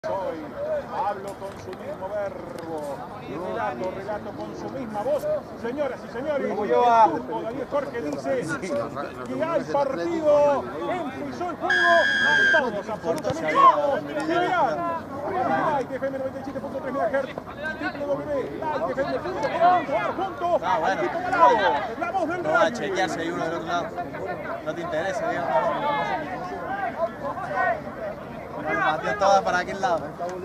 Soy, hablo con su mismo verbo y relato con su misma voz. Señoras y señores, el turco Daniel Jorge dice que al partido empezó el juego, todos, absolutamente todos, que verán. Like FM 97.3 MHz, www.likefm.com, junto al equipo Malado, la voz del radio. No va a chequear si hay uno del otro lado. No te interesa, digamos. Batió todas para aquel lado.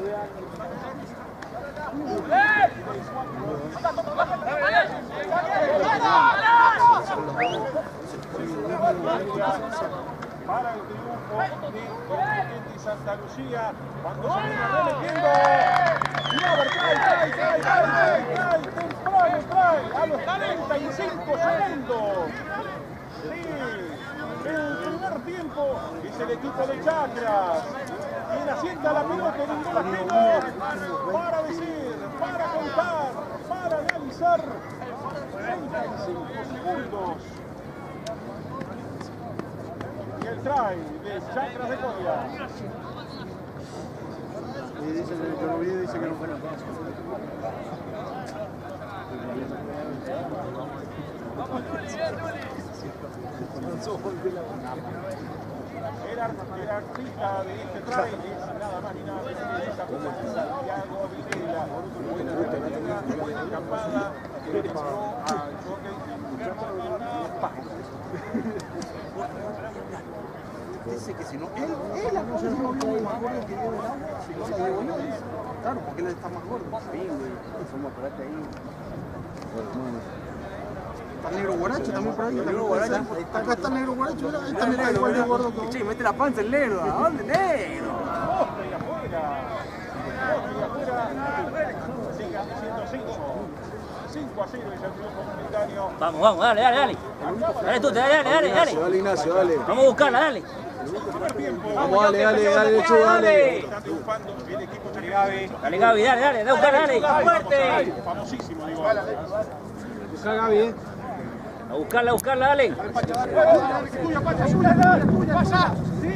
Para el triunfo de Independiente y Santa Lucía, cuando se viene remetiendo. Y a ver, trae, temprano, a los 35 segundos. Sí, el primer tiempo es el equipo de Chacras. Quien asienta la pelota en un gol ajeno para decir, para contar, para analizar. 35 segundos. Y el try de Chacras de Coria. Y dice que yo lo vi y dice que no fue. El artista de este try es nada más ni nada menos que Santiago Videla. Buena escapada que entró al choque. Dice que si no, él la cosa no es más gordo que yo del agua, si no la llevo yo. Claro, porque él está más gordo. Sí, güey, somos por ahí. Está el negro guaracho también por ahí. Negro guaracho. Acá está el negro guaracho, mira, ahí también está igual de gordo que vos. Che, mete la panza el negro, ¿a dónde, negro? Costa y afuera. Siga diciendo 5-0 es el triunfo comunitario. Vamos, dale. Dale tú, dale. Dale, Ignacio, dale. Vamos a buscarla, dale. Vamos, dale, Lechu, dale. Está triunfando el equipo Charigabe. Dale, Gaby, dale, dale. Fuerte. Famosísimo, digo. Busca Gaby, A buscarla, dale. Pasa. Sí.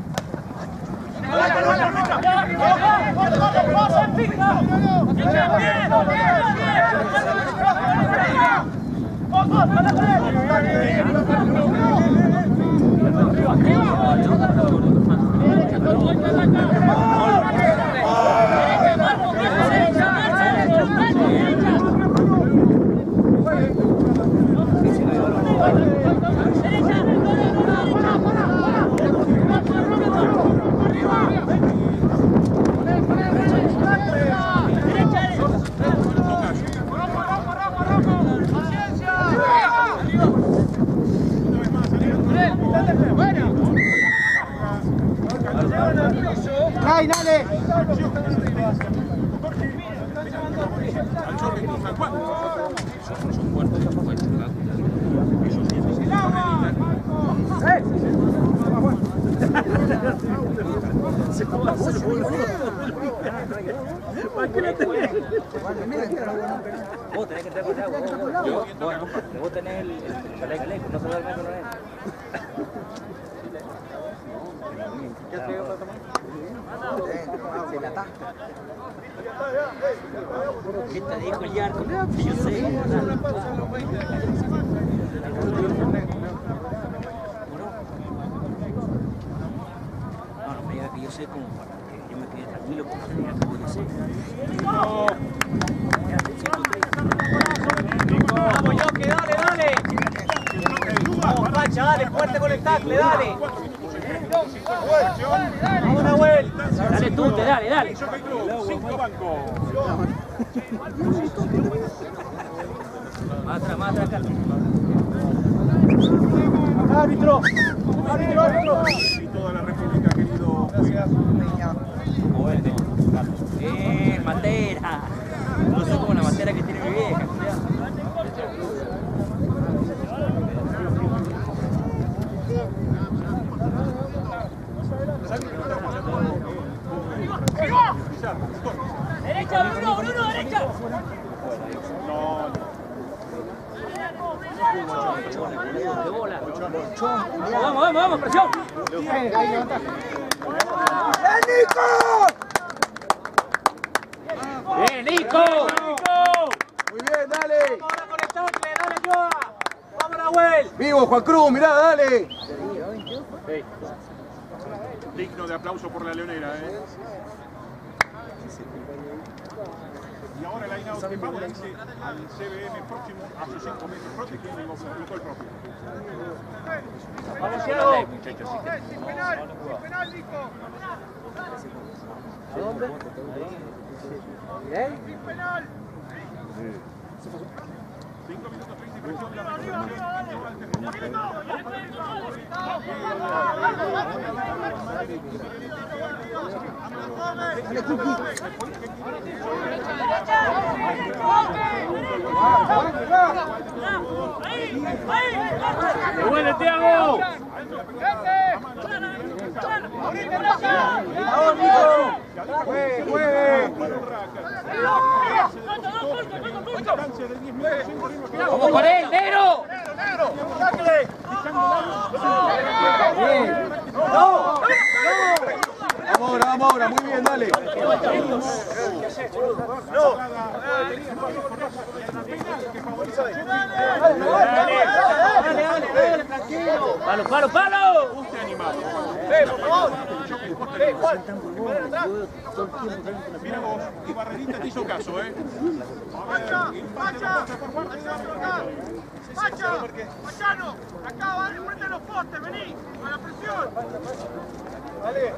¡Ay, dale! Vos tenés que entrar con agua. Vos tenés el chaleco, no se duerme con él. ¿Qué traigo para tomar? Se la tasca. ¿Qué te dijo el Yarco? Yo sé. No me digas que yo sé como para que yo me quede tranquilo como yo sé. Vamos, Yoke, dale. Vamos, Pacha, dale, fuerte con el tackle, dale. Vamos, Nahuel. Dale tú, dale. 5 bancos. Más atrás, Carlos. Árbitro. Y toda la República, querido juez. Matera. No soy como la matera que tiene mi vieja. Derecha, Bruno, derecha. No. De bola. Vamos, presión. ¡Nico! Vivo, Juan Cruz, mirá, dale. Digno de aplauso por la leonera, ¿eh? Y ahora la in-out que favorece al CBM próximo a sus 5 metros, protegiendo y complicó el propio. Vamos, Thiago. Muchachos, sí que... Sin penal, sin penal, Nico. ¿A dónde? Sin penal. 5 minutos 30 y presión de la ¡Qué bueno, Thiago! ¡Vamos con él, negro! Vamos ahora, muy bien, dale. ¡Palo, palo! Usted animado. Mira vos, y Barrerita te hizo caso, ¿eh? Machano, acá va, enfrente de los postes, vení, a la presión. Dale.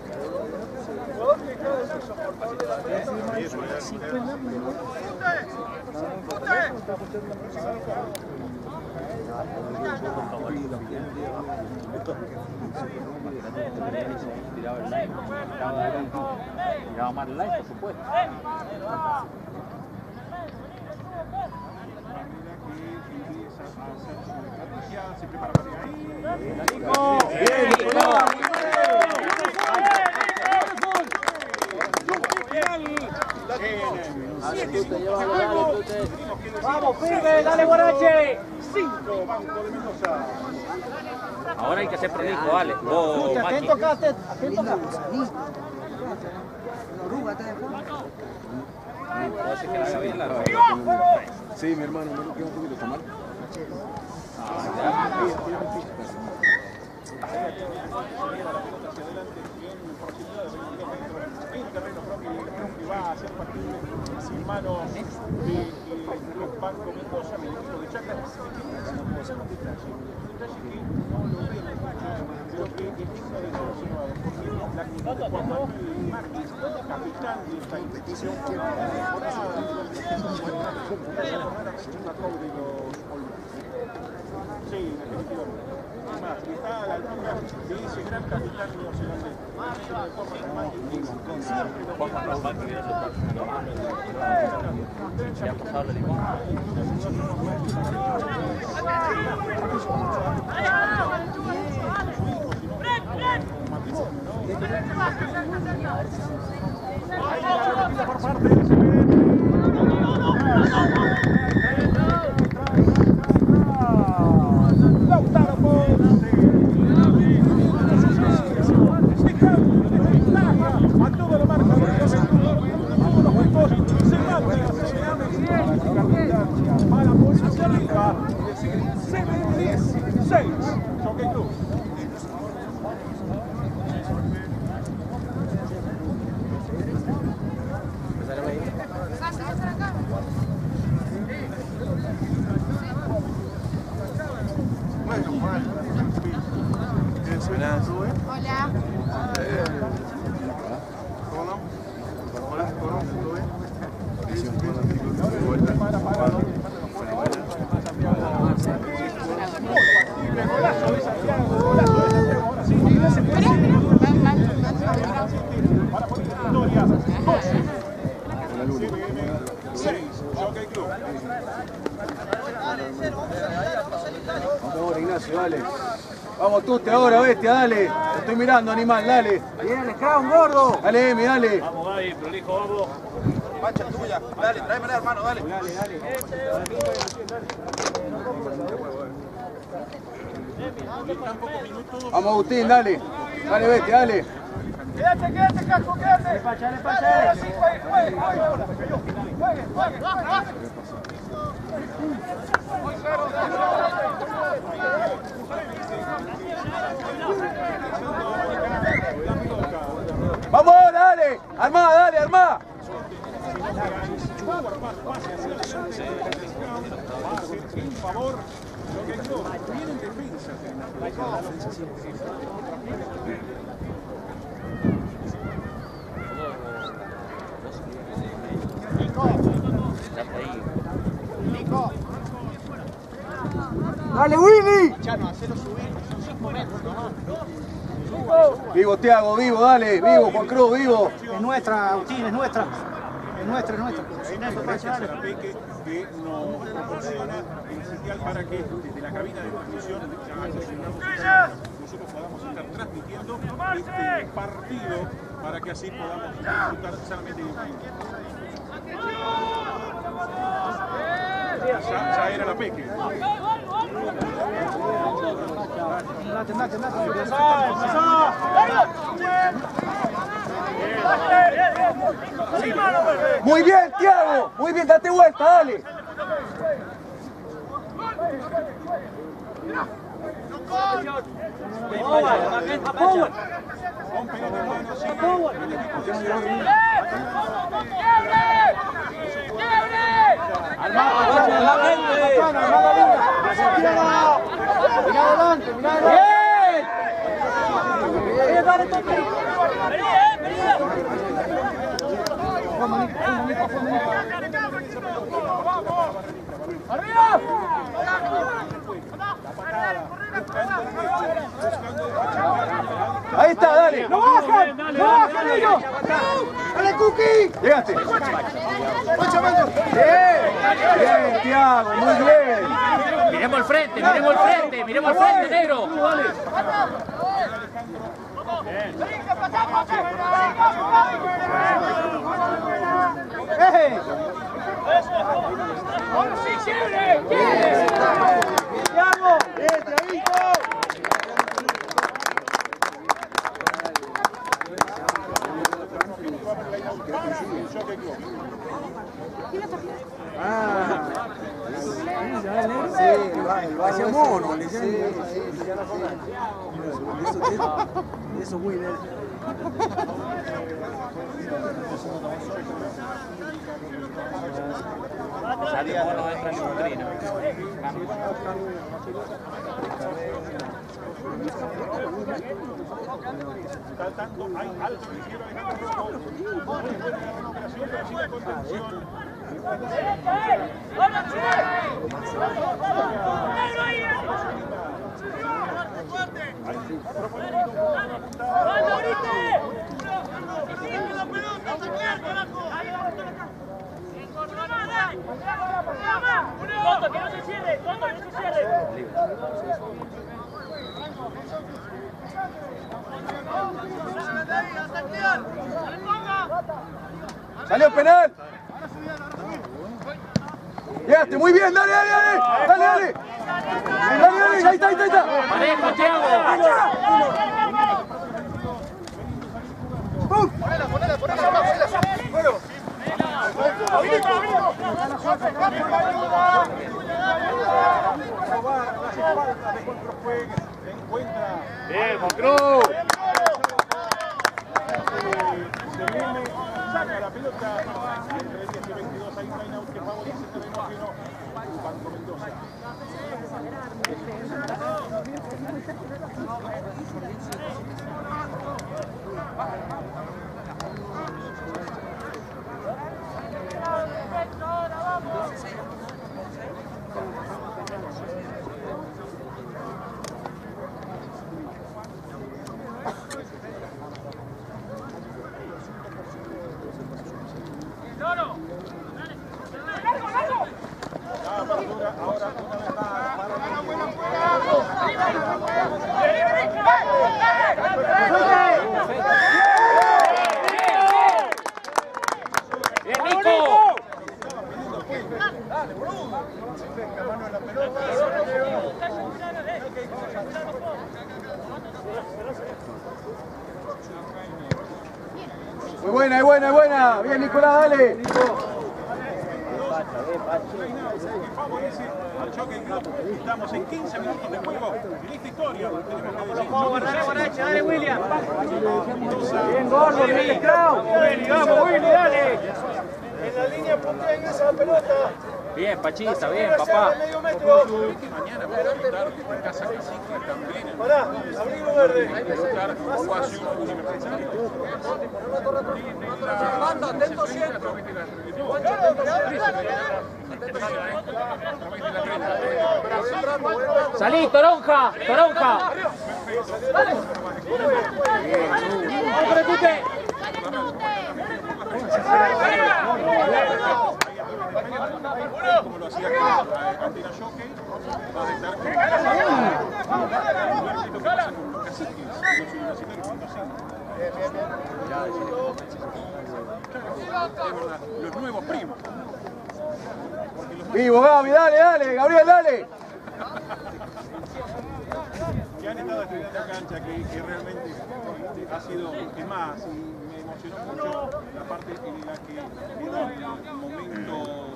Tiraba mal el live, por supuesto. Se prepara para ahí. ¡Vamos, firme! ¡Dale, Guarache! 5, Banco de Mendoza. Ahora hay que ser prolijo, dale. ¡Oh, Maki! Atento acá. Sí, mi hermano, me queda un poquito tomar. En terreno propio que va a ser partido sin manos de Banco Mendoza, el equipo de Chacra. Un detalle que no lo ven muchos, pero que es digno de ser observado, porque la actitud de Juan Manuel Márquez, capitán de esta institución, que la sí, definitivamente. Además, está a la altura de ese gran capitán neozelandés. Siempre lo Se ha pasado la limón. por parte del Lautaro Ponce. A toda la marca de todos los juegos se manda para ponerse arriba y decir CB16 Jockey Club. Hola. ¿Cómo no? Hola, ¿cómo no? ¿Todo bien? Golazo de Santiago, golazo de Santiago. Ahora sí, para poner la victoria. 6 Jockey Club. Vamos ahora, Ignacio, dale. Vamos, Tute, ahora, bestia, dale. Te estoy mirando, animal, dale. Bien, Scrum, gordo. Dale, Emi, dale. Vamos, Gaby, prolijo, vamos. Pacha, tuya. Dale, tráemela, hermano, dale. Vamos, Agustín, dale. Dale, bestia, dale. Quédate, Casco, quédate. Dale, así, juegue. Muy cero, Armá, dale, armá. Va a ser en favor lo que quedó bien en defensa. Dale, Willy. Vivo, Thiago, vivo, dale, vivo, Juan Cruz, vivo. Es nuestra, Agustín, es nuestra. Es nuestra, es nuestra. Gracias a la Peque que nos proporciona el señal para que desde la cabina de transmisión nosotros podamos estar transmitiendo este partido para que así podamos disfrutar sanamente de ya era la Peque. Muy bien, Thiago. Muy bien, date vuelta, dale. Ahí está, dale. ¡No bajan! ¡No bajan ellos! ¡Dale, Cookie! Llegaste. Bien, Thiago, muy bien. Miremos el frente, miremos el frente, miremos el frente, negro. Hacía mono, le decían. Eso es muy bien. Salía de la entra Tanto hay alto a la izquierda de Alejandro. Muy buena la recuperación, pero sigue contención. ¡Tonto, que no se cierre! ¡Tonto, que no se cierre! Salió penal. Llegaste, muy bien, dale, dale, dale. Dale, dale. Dale, dale, ahí está, ahí está, ahí está. Parejo, Thiago. Bien, Juan Cruz. Saca la pelota entre el 10 y 22. Hay un line out que favorece el terreno ajeno. Banco Mendoza. Muy buena, es buena, es buena. Bien, Nicolás, dale. que favorece al Jockey Club. Estamos en 15 minutos de juego. En esta historia tenemos que decir. Dale, William. Bien, gordo, bien, Vamos, Willy, dale. En la línea punteen esa pelota. Bien, Pachita, bien, papá. Medio metro. Mañana vamos a estar en Casa Cacique también. Pará, abrigo verde. Estar Ovación Universitario. Manda, atento siempre. Salí, Toronja, Toronja. Vamos, recute. Como lo hacía ante la Jockey, va a estar con los nuevos primos. Vivo, Gaby, dale, Gabriel, dale. Que han estado estudiando la cancha, que realmente ha sido que más, y me emocionó mucho la parte en la que era el momento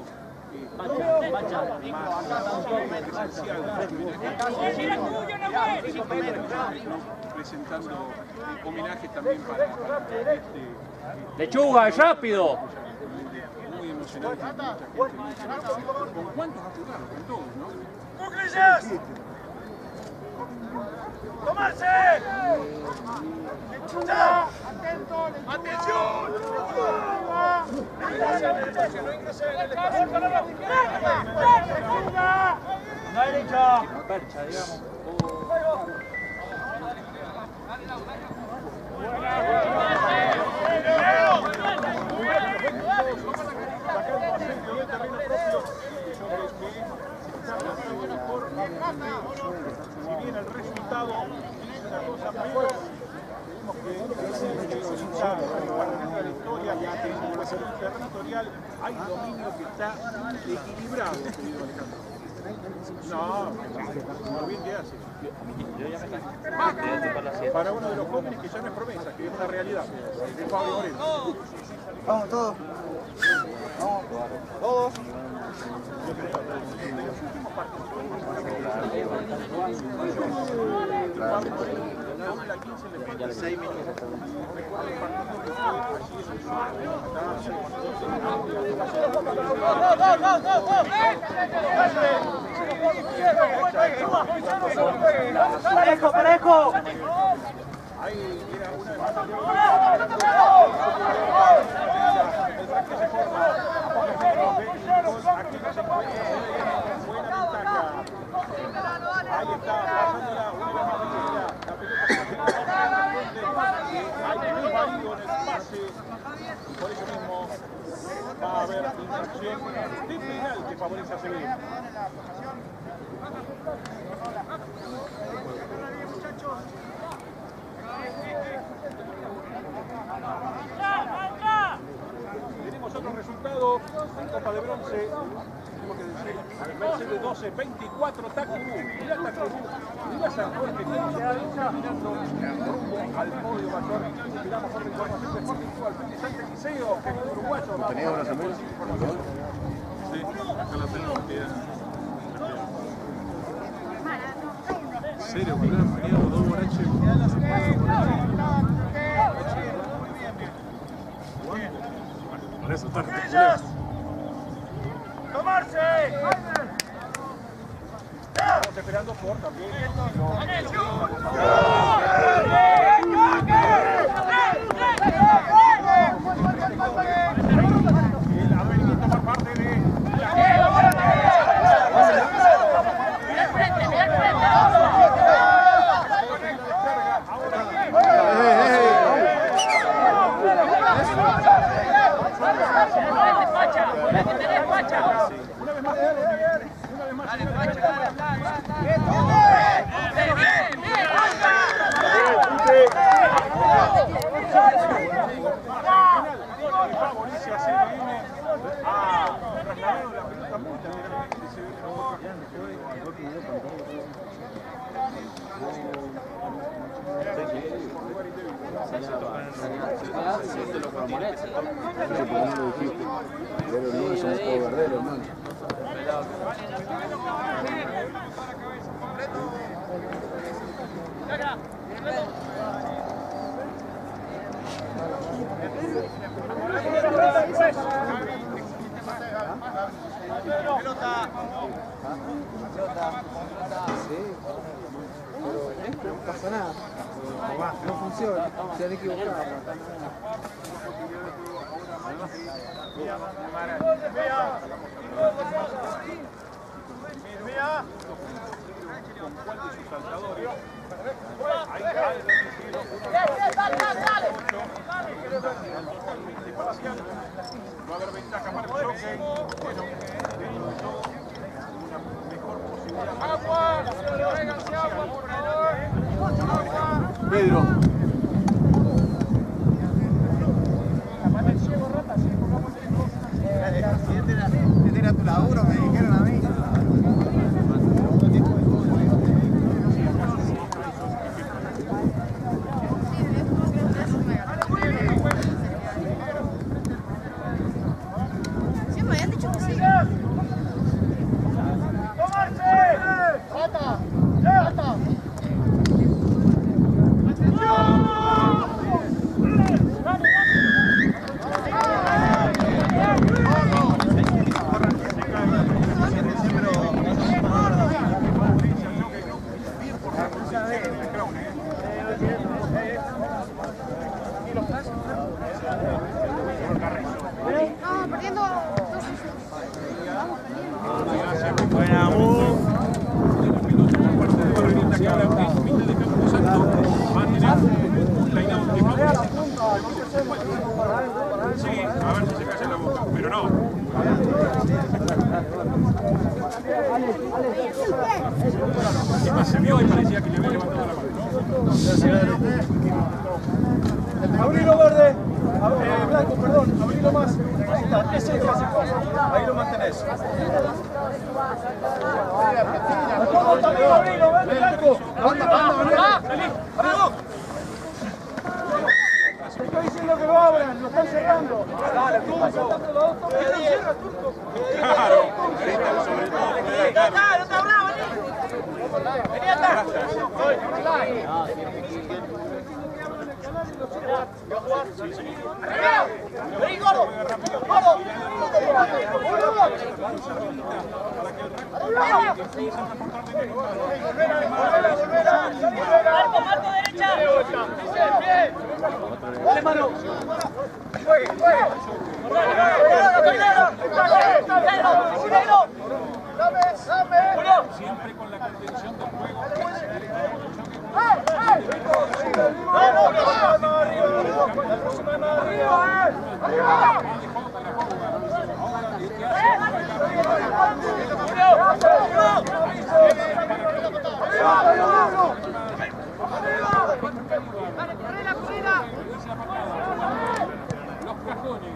presentando homenajes también para Lechuga, rápido. muy emocionante. ¿Con cuántos ha jugado? Con todos, ¿no? ¡Cuclillas! ¡Tomarse! ¡Ya! ¡Atención! No ingresen en el espacio. La derecha. Percha, digamos. Si bien el resultado es una cosa mayor, tenemos que decir que el resultado de la historia y en la salud territorial hay dominio que está equilibrado, querido Alejandro. No bien que hace. Para uno de los jóvenes que ya no es promesa, que es una realidad. De Pablo Moreno. Vamos todos. Vamos. Todos. ¡Parejo, parejo! Ahí era una de ahí está pasándola la pelota hay muy válido en el pase y por eso mismo va a haber infracción de penal que favorece a Sevilla. Tenemos otro resultado en Copa de Bronce. Tenemos que decir, Mercedes 12, 24, Tacubú. Mirá Tacubú, mirá San Jorge, que está mirando rumbo al podio mayor. Miramos otra información de Sporting Cristóbal, Santo Liceo, que es un uruguayo. ¿Tenía una semana? Sí, acá la tengo. Serio, gran feriado, dos guaraches. Por eso está ¡Tomarse! estamos esperando por también el advenimiento por parte de una vez más, favorece a CBM a trasladar la pelota muy lateralmente de Pero no es un puedo perder, hermano. No pasa nada. No funciona. Se han equivocado. Va a haber ventaja para el choque. Bueno, una mejor posibilidad. Pedro. Te tira tu laburo, me dijeron a mí. Sí, me habían dicho que sí. No, perdiendo 2-1. Buena, sí, a ver si se calla la boca, pero no. Se vio y parecía que le había levantado la mano. Abrilo verde. Blanco, perdón. Abrilo más. Ese es el clásico. Ahí lo mantenés. Todo también abrilo, verde, blanco. Abrilo. Te estoy diciendo que lo abran, lo están cerrando. Dale, Turco. Cierra, Turco. Claro, sobre todo. ¡No está bravo, vení! ¡Vení acá! ¡Vení, gordo! ¡Gordo! ¡Marco, Marco, derecha! ¡Dale, mano! ¡Juegue, juegue! Siempre con la contención del juego. Los cajones.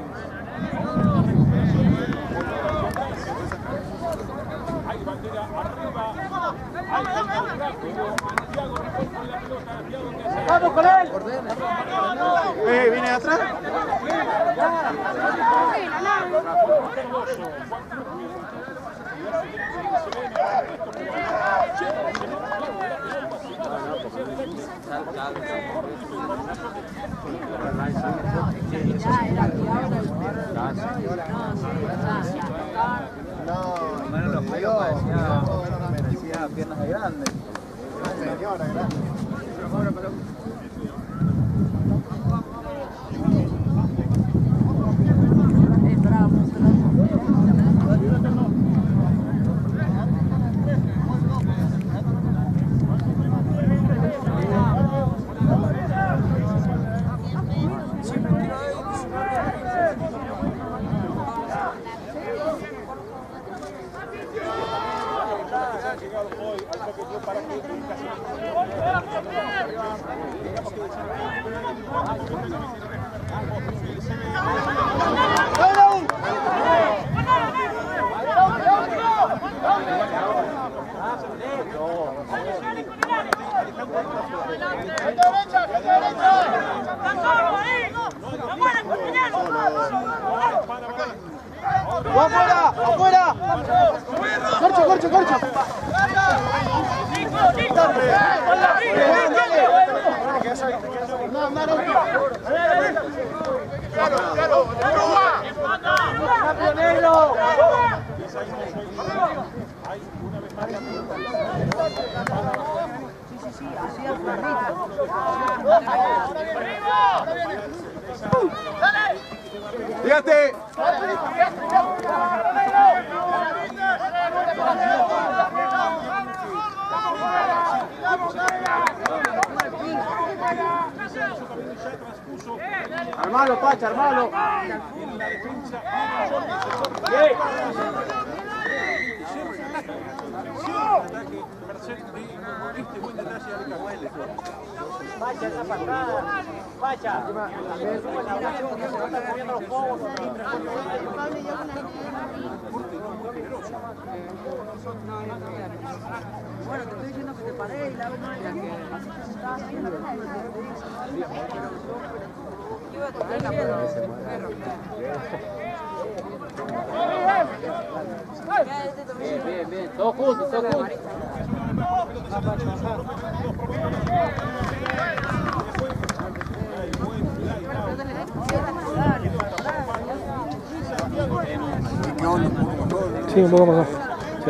Hay bandera arriba. Hay bandera rápido. Santiago recoge la pelota. ¡Vamos con él! ¿Viene de atrás? Primero los juegos parecía piernas de grandes. Señora, gracias. ¡Vamos, compañeros! ¡Afuera! ¡Afuera! Corcho, corcho, corcho. No, no, no. Claro, claro, ¡Rápido, negro! Sí, así al perrito. ¡Fíjate! Armalo, Pacha, armalo. Pacha, esa patada. Pacha. Bueno, te estoy diciendo que te paré y la vez no era que así te estabas haciendo. Iba a tocar la perro. Bien, bien, todos juntos, todos juntos. Sí, un poco más. Sí.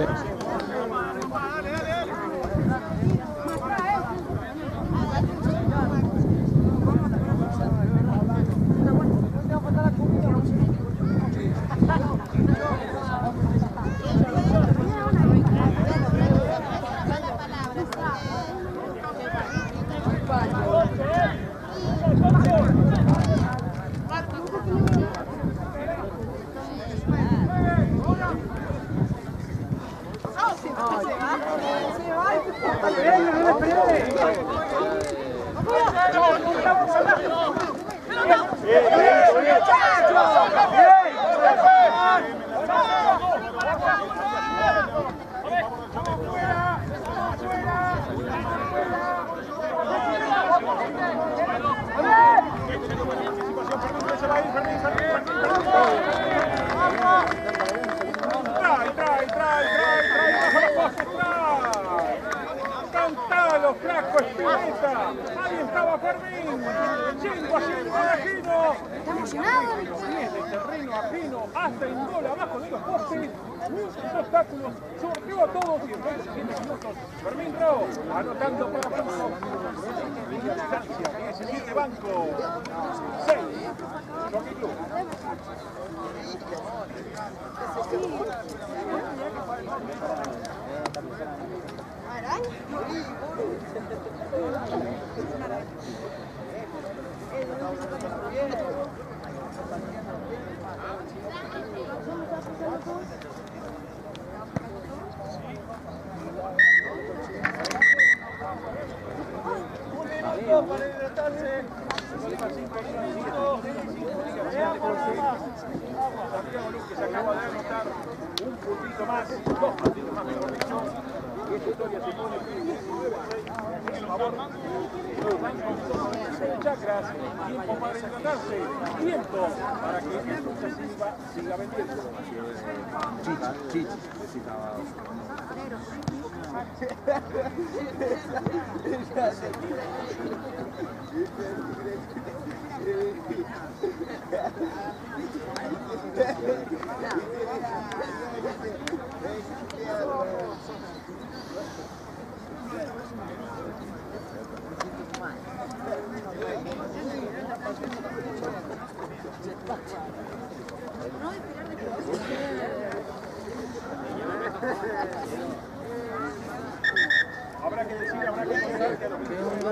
¡Cantalo, flaco Espineta! ¡Ahí estaba Fermín! 5 a 5 ajeno. Está emocionado. De terreno ajeno hasta el gol abajo de los postes. Muchos obstáculos. Sorteó a todos y en 27 minutos. Fermín Rao anotando para Franco. Distancia, 17 banco. 6. Jockey Club. Para hidratarse. Santiago Luque se acaba de anotar un puntito más, 2 partidos más, mejor dicho. Y esta historia se pone 19-6 en favor de Chacras. Tiempo para hidratarse, tiempo para que el lucha siga vendiendo. Chichi. Habrá que decir que lo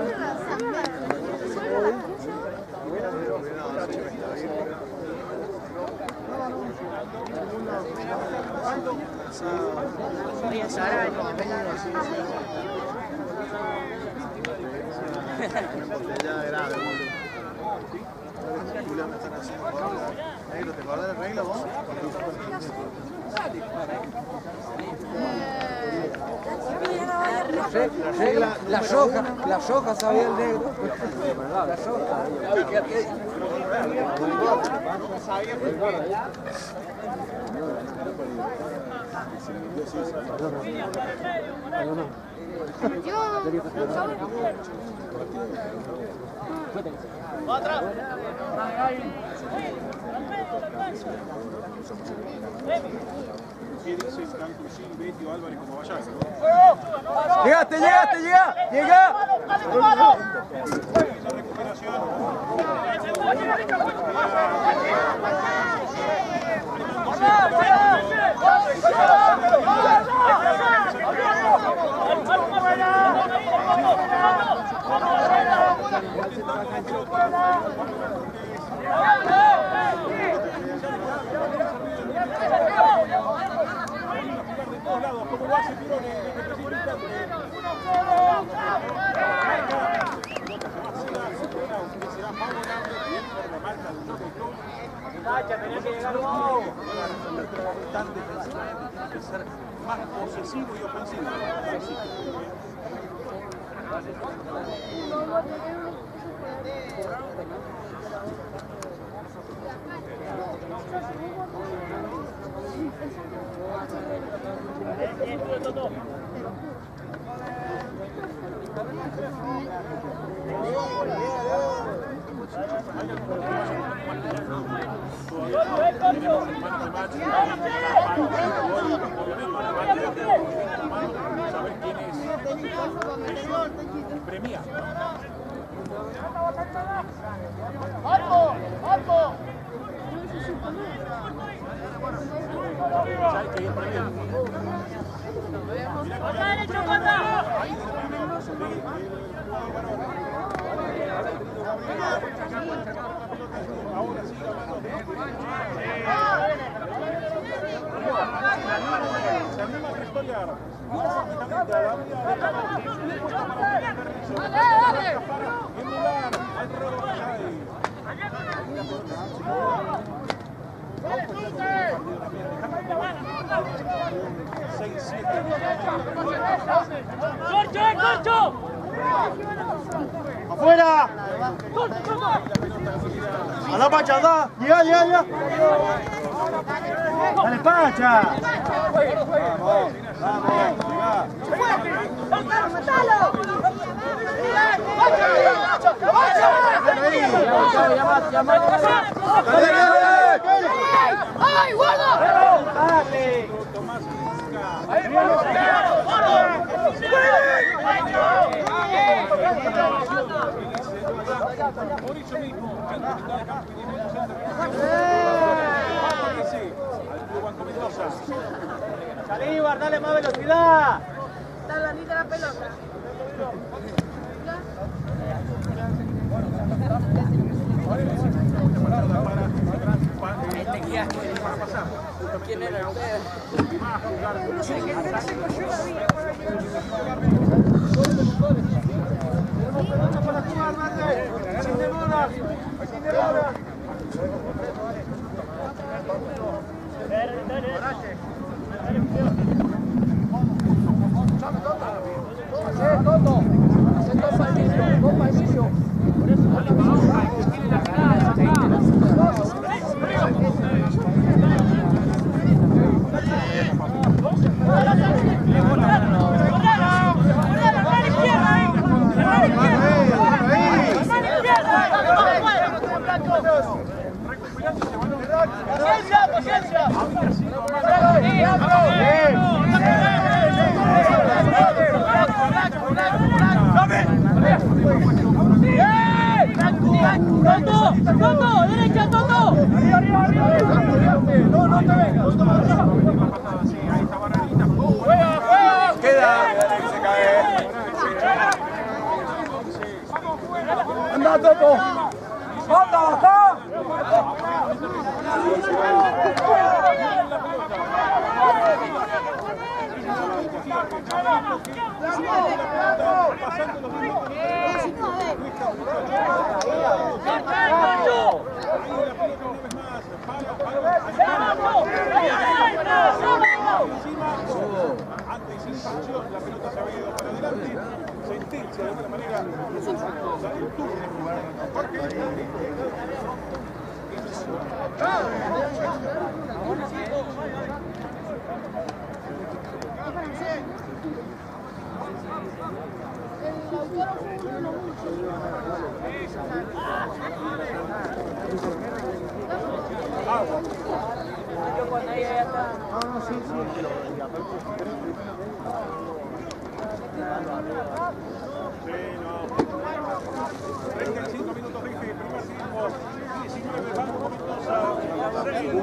Negro, ¿te acuerdas de la regla vos? La soja sabía el negro. La soja. ¿Qué dice tanto Gil, Betty o Álvarez como Vallarta? ¡Llegaste, llegaste, llega! La recuperación. De todos lados, como lo hace Pirone en este preciso instante. Será favorable y él remarca el choque del club. Tenía que llegar wow. Tan defensivamente, tiene que ser más posesivo y ofensivo. Saber quién es premia. ¿Sabes qué es premia? Ahora sí, se anima a historiar. ¡Afuera! ¡Anda, Pacha, anda! ¡Llega! ¡Dale, Pacha! ¡Ay, guarda! Por eso mismo, Salíbar, dale más velocidad. Está blandita la pelota. ¿Quién era usted? ¡Sin demora! ¡Paciencia! ¡Toto! ¡Derecha, Toto! No te vengas. Queda. Se cae. ¡Anda, Toto! ¡Anda, baja! Antes sin sanción, la pelota se había ido para adelante. Sentencia de alguna manera el turno. Ahí ya está. Ah, sí, sí. Y aparte, Sí, no. 35 minutos de primer tiempo. 19 Banco Mendoza. 6.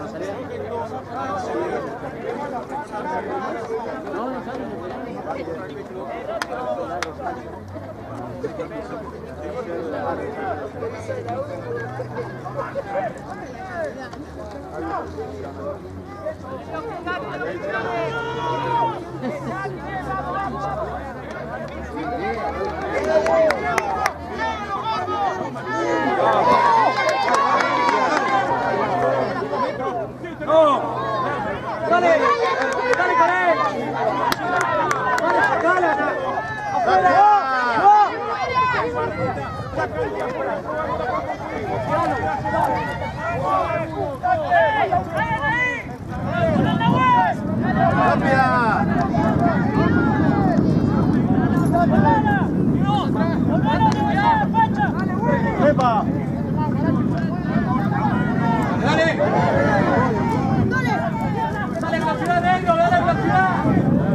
Dale, dale con él. Dale, afuera. ¡Epa! Dale. Dale velocidad, negro, dale velocidad.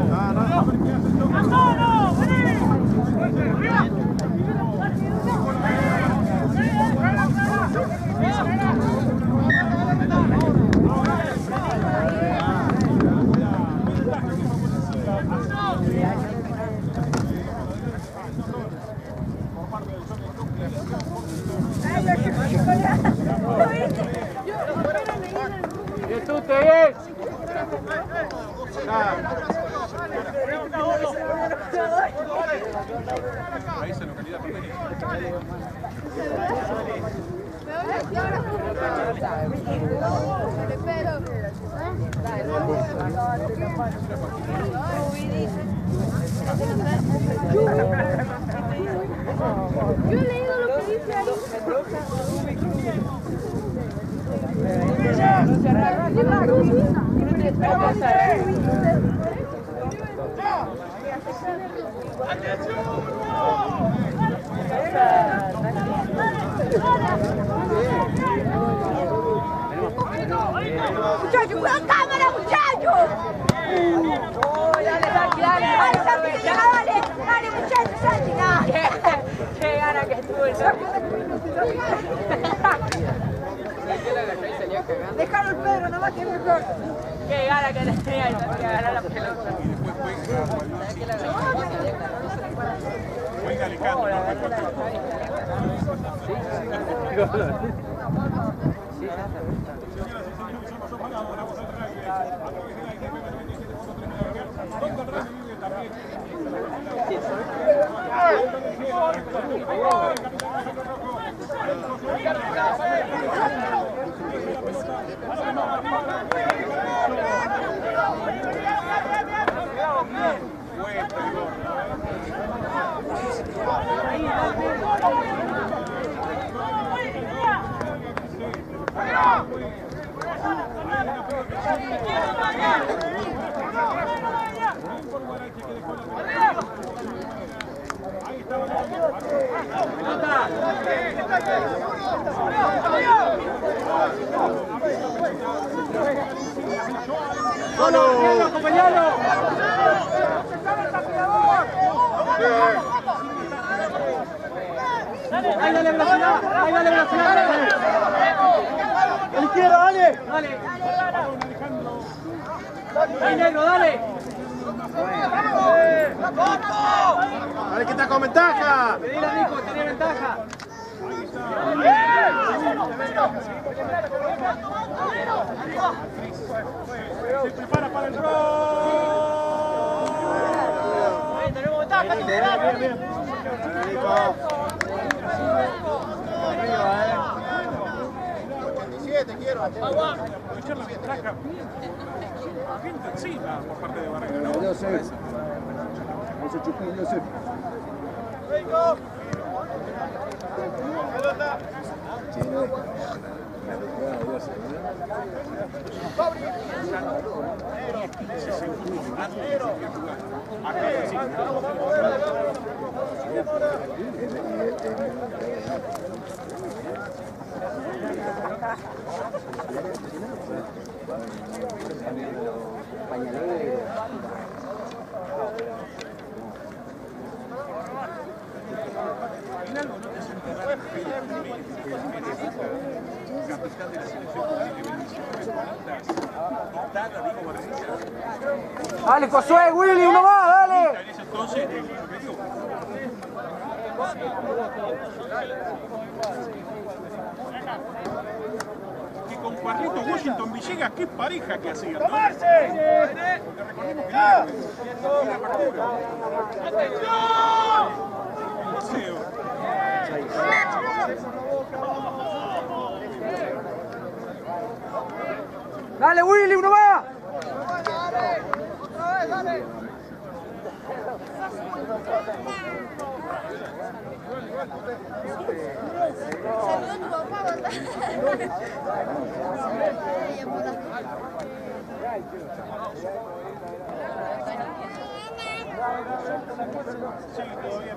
País en localidad Yo he leído lo que dice ahí. Muchachos, cuidado cámara, muchachos. Dale, dale, muchachos, dale. Qué gana que estuvo el Déjalo el Pedro, nomás que es mejor. Qué gana que tenía y no podía agarrar la pelota. Venga, Alejandro. Ahí dale velocidad, ahí dale velocidad. ¡A la izquierda, dale! Dale. Ahí negro, dale. ¡Dale que está con ventaja! Pedile a Nico, tiene ventaja. Se prepara para el gol. Ahí tenemos ventaja. Bien, bien. Aprovechar la ventaja. Qué intensiva por parte de Barrera, ¿no? Yo sé. Ese chupín, yo sé. Dale, Josué, Willy, uno más, dale. Entonces, que con Carlito Washington Villegas, qué pareja que hacían, ¿no? ¡Tomarse! Porque recordemos que era apertura. ¡Atención! Liceo. Dale, Willy, uno más. ¡Dale! Saluda a tu papá, ¿verdad? Sí, todavía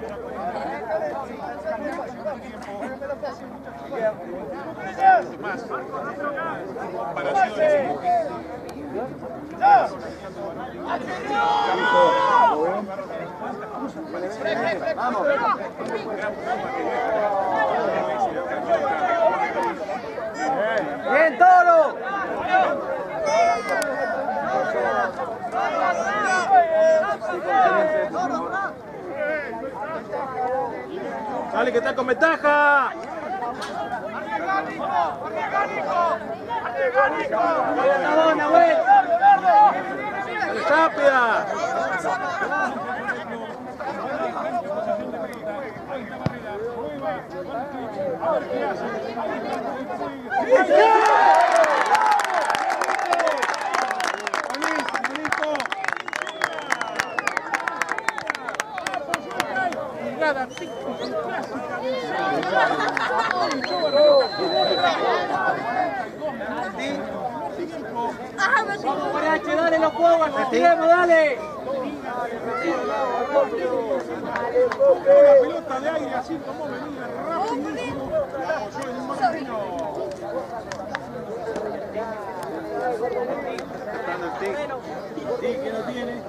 nosotros más comparaciones. Bien, Toro. Dale, que está con ventaja. ¡Rápida! Vamos, Guarache, dale los juegos, retiremos, dale. La pelota de aire así como venía rapidísimo. La apoyó en un martino. Sí, que no tiene.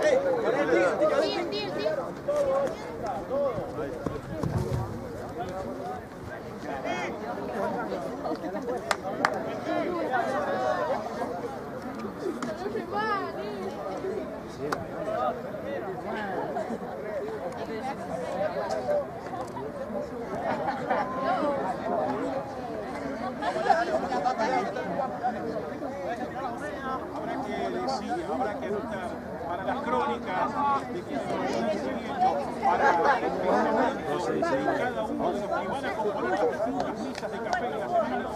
Habrá que anotar para las crónicas de que se van siguiendo, para el pensamiento de cada uno de los que van a componer las distintas misas de café de la semana.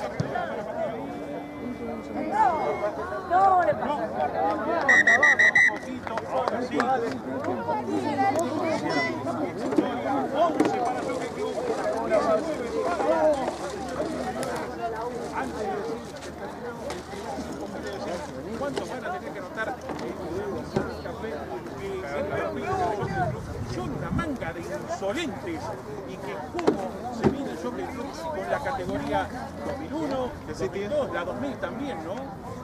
No, le pasa. Un poquito, ahora sí. 11 para lo que quedó. 19 para 2. Antes de decir que terminó, ¿cuántos van a tener que anotar el café? Son una manga de insolentes y que cómo se viene el Jockey Club con la categoría 2001, 2002, la 2000 también, ¿no?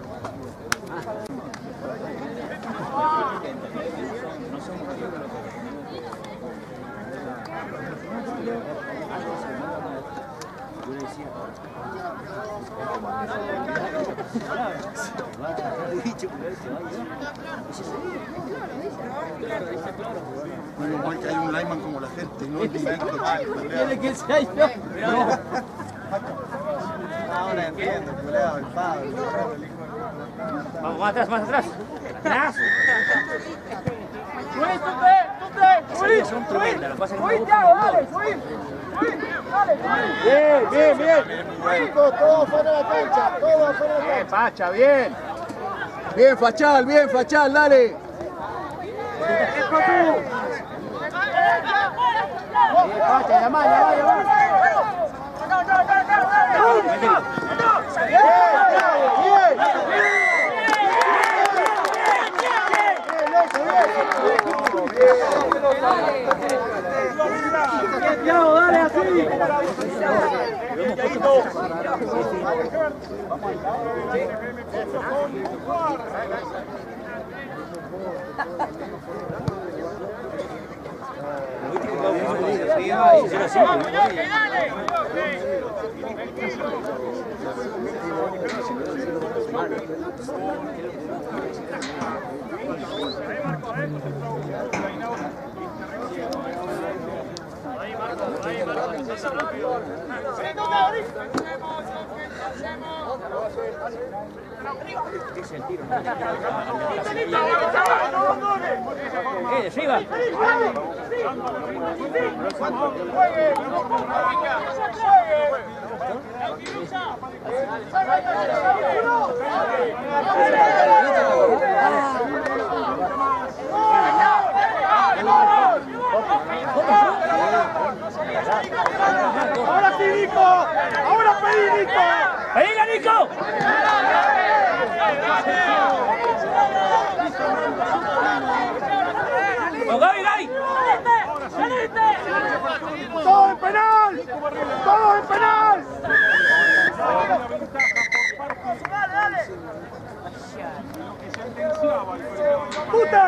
Menos mal que hay un lineman como la gente, no directo. Tiene que ser yo. Ahora entiendo, culeado, el Pablo. Vamos, más atrás, más atrás. Atrás. Bien, bien, bien. Todos fuera de la cancha, todos fuera de la cancha. Bien, Facha, bien. Bien, Fachal, dale. Facha, llama. Dale así. ¡Arriba! ¡Ahora sí, Nico! ¡Ahora pedí, Nico! ¡Venga, Nico! ¡Oh, Gaby, Gaby! ¡Todo en penal! ¡Todo en penal! ¡Pute!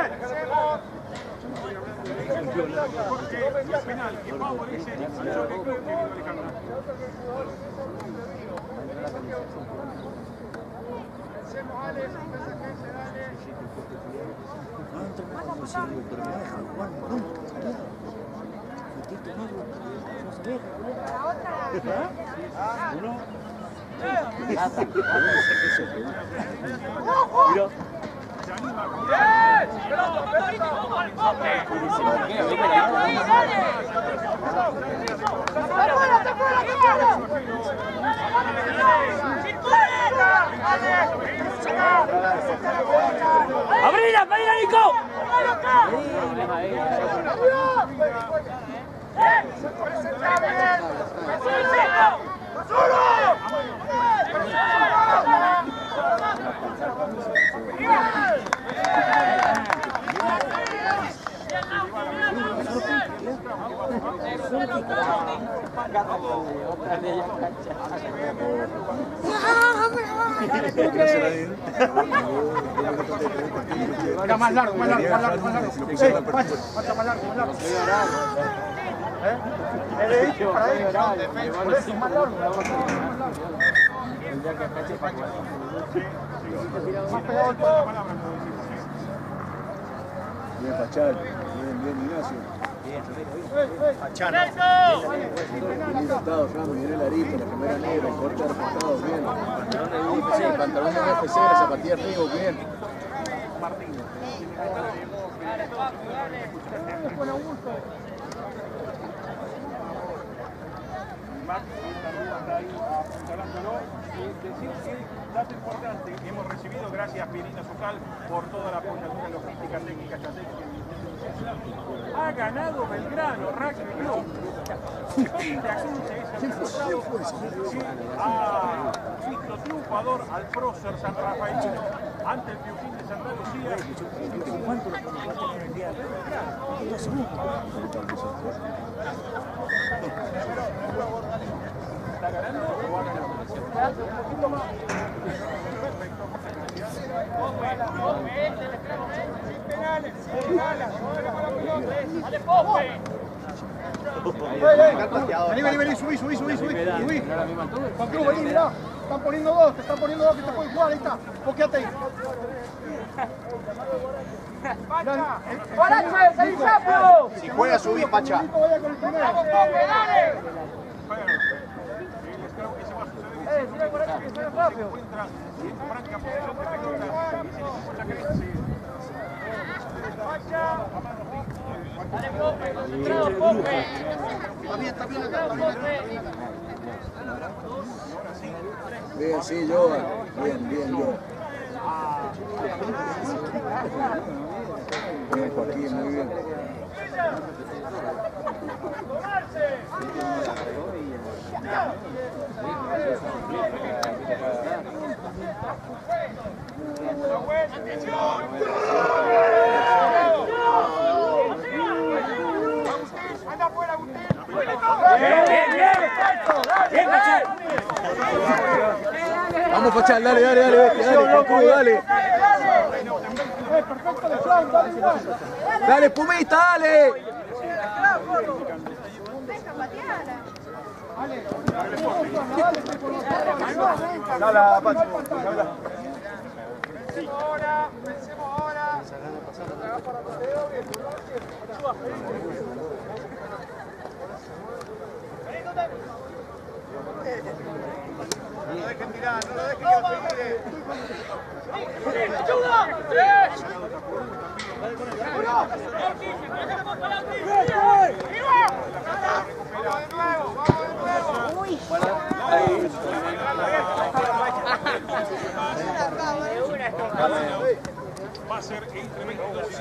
¡Abrila, pedila, Nico! Era más largo, más largo, más largo, más largo. Pacha, más largo, más largo. Le he dicho para él. Por eso es más largo. Más pegado al palo. Bien, Pachal. Bien, Ignacio. Pachano. Bien intentado, Ramos. Bien el arito, la primera negra, el corte de resultados, bien. Pantalón de NFC, la zapatilla Reebok, bien. Decir que, dato importante, hemos recibido, gracias Pirina Socal, por toda la apoyatura logística, técnica, estratégica y ha ganado Belgrano, Rugby Club. 20 a 15 es el resultado que ha visto triunfador al prócer San Rafaelino ante el Piuquín de Santa Lucía. ¿Cuánto lo convocaste en el día de hoy? 2 segundos. ¿Está ganando o ha ganado? Un poquito más. Perfecto, sin penales, sin balas, ¡dale, Pope! Vení, subí. Juan Cruz, vení, mirá. Están poniendo dos que te pueden jugar, ahí está. Vos quedate ahí. ¡Parache, salí rápido! Si juega, subí, Pacha. ¡Vamos, Pope, dale! Tira por aquí que sale rápido. En franca posición de pelota y se necesita crece. Dale, Pope, concentrado, Pope. Está bien acá. Bien, sí, Johan. Bien, Johan. Bien, Joaquín, muy bien. ¡Anda afuera, Agustín! ¡Bien, Pachal! Vamos, Pachal, dale, dale. Perfecto, de Flan, dale. Dale, Pumita, dale. Dale, Pacha. No lo dejen tirar, no lo dejen que lo tire. Va a ser incremento de 12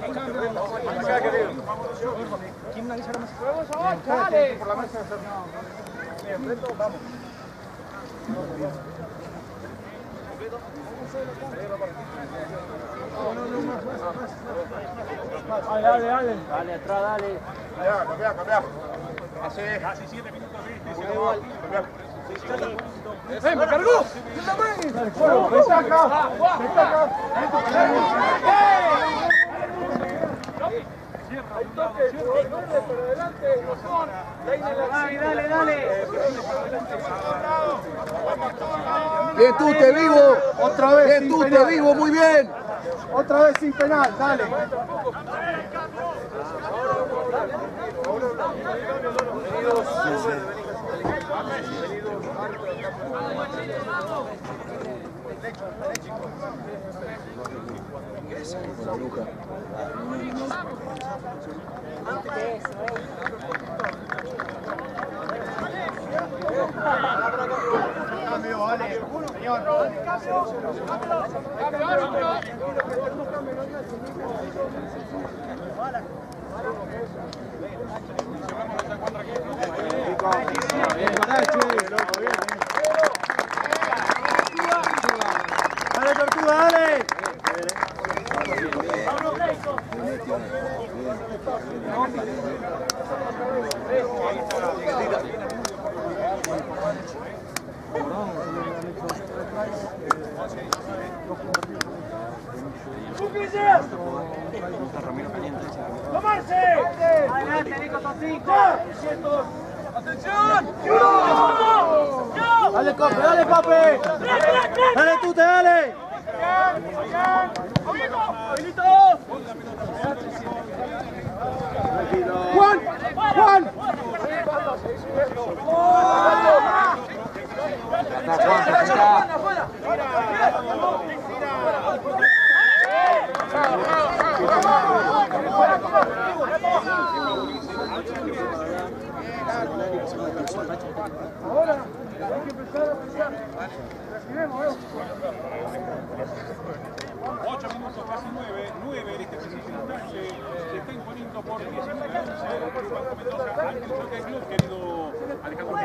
¿Quién analizará más? ¡Vamos abajo, dale! Por la mesa. Enfrento, vamos. Dale, dale. Dale, atrás, dale. Cambiá. Así. Casi 7 minutos de este. ¡Me cargó! Bueno, destaca. Dale. Bien, tú te vivo. Otra vez Bien, sin tú te penal. vivo, muy bien. Otra vez sin penal, dale. Cambio, vale. Señor. Dale, Tortuga, dale. ¡Tomarse! Adelante, Nico, son 5. ¡Atención! Dale, Pape, dale, Pape. Dale, tú, dale. Juan. Ahora hay que empezar a pensar. Recibimos, 8 minutos, casi 9 en este preciso instante. Se está imponiendo por 19-11 el Club Banco Mendoza ante el Jockey Club, querido Alejandro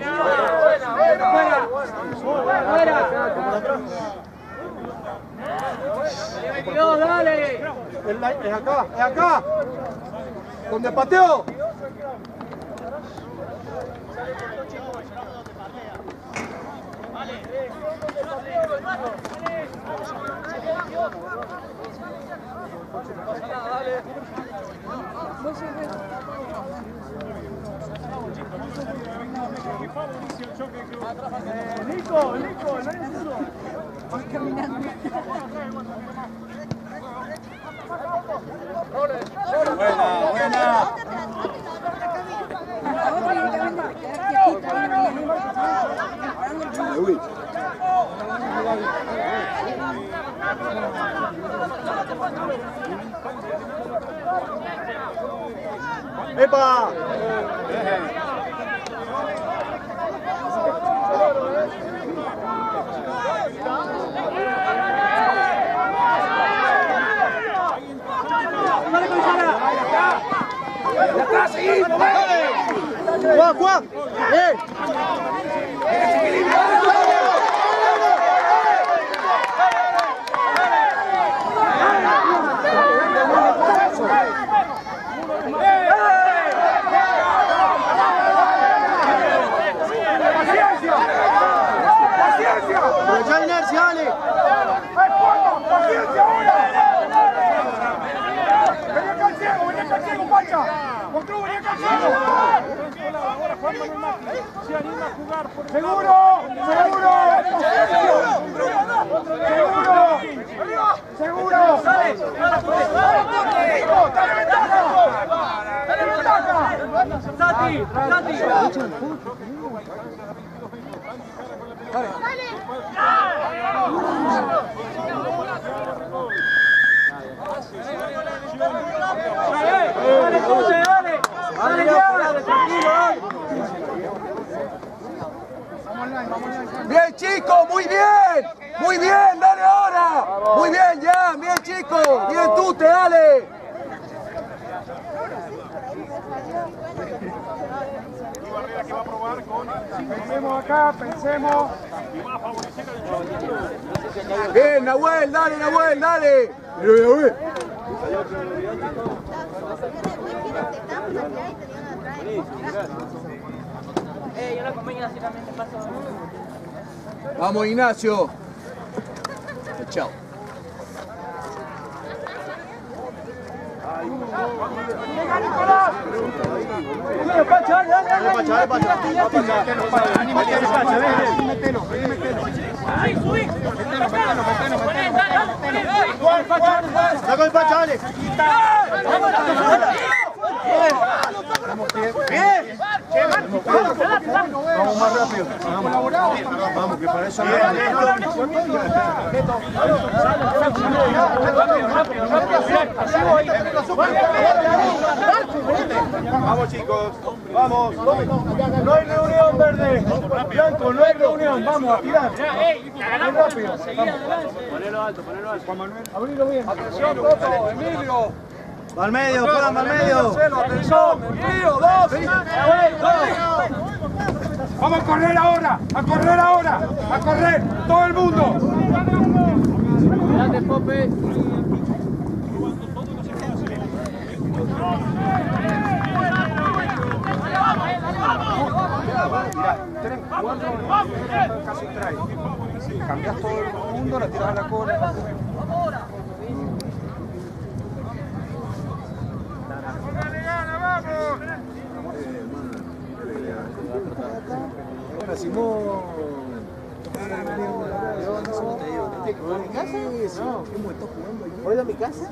¡22, dale! Es acá. Donde pateo. que favorece el Jockey Club. Nico, no hay ninguno. Voy caminando. Buena. ¡Epa! ¡Juan! ¡Ya inercia, dale! ¡Paciencia ahora! ¡Venía Calciego, Pacha! ¡Mostró, venía Calciego! Ahora Juan Manuel Macri se anima a jugar por ¡Seguro! ¡Seguro! Santi, Santi. Bien, chicos, muy bien, dale ahora, muy bien, ya, bien, chicos, bien, tú, te dale. Que va a probar con... Pensemos acá, pensemos. Y va a favorecer al... Bien, Nahuel, dale. Yo la acompaño así también te paso. Vamos, Ignacio. Chao. ¡Venga, Nicolás! ¡Dale, Pacha, dale! ¡Mételo! ¡Ay, subí! ¡Saca el Pacha, dale! ¡Bien! Vamos más rápido. Vamos, que para eso Vamos, chicos. Vamos. no hay reunión, verde. Blanco, no hay reunión. Vamos a tirar. Muy rápido. Ponelo alto. Juan Manuel, abrilo bien. Atención, Toto, Emilio. Va al medio, Juan, al medio. Atención, Emilio, dos. Vamos a correr ahora. A correr. Todo el mundo. Grande, Pope. Casi trae. Cambias todo el mundo, la tiras a la cola. Bueno, Simón. ¿A mi casa? No, ¿cómo estás jugando? ¿Voy a mi casa?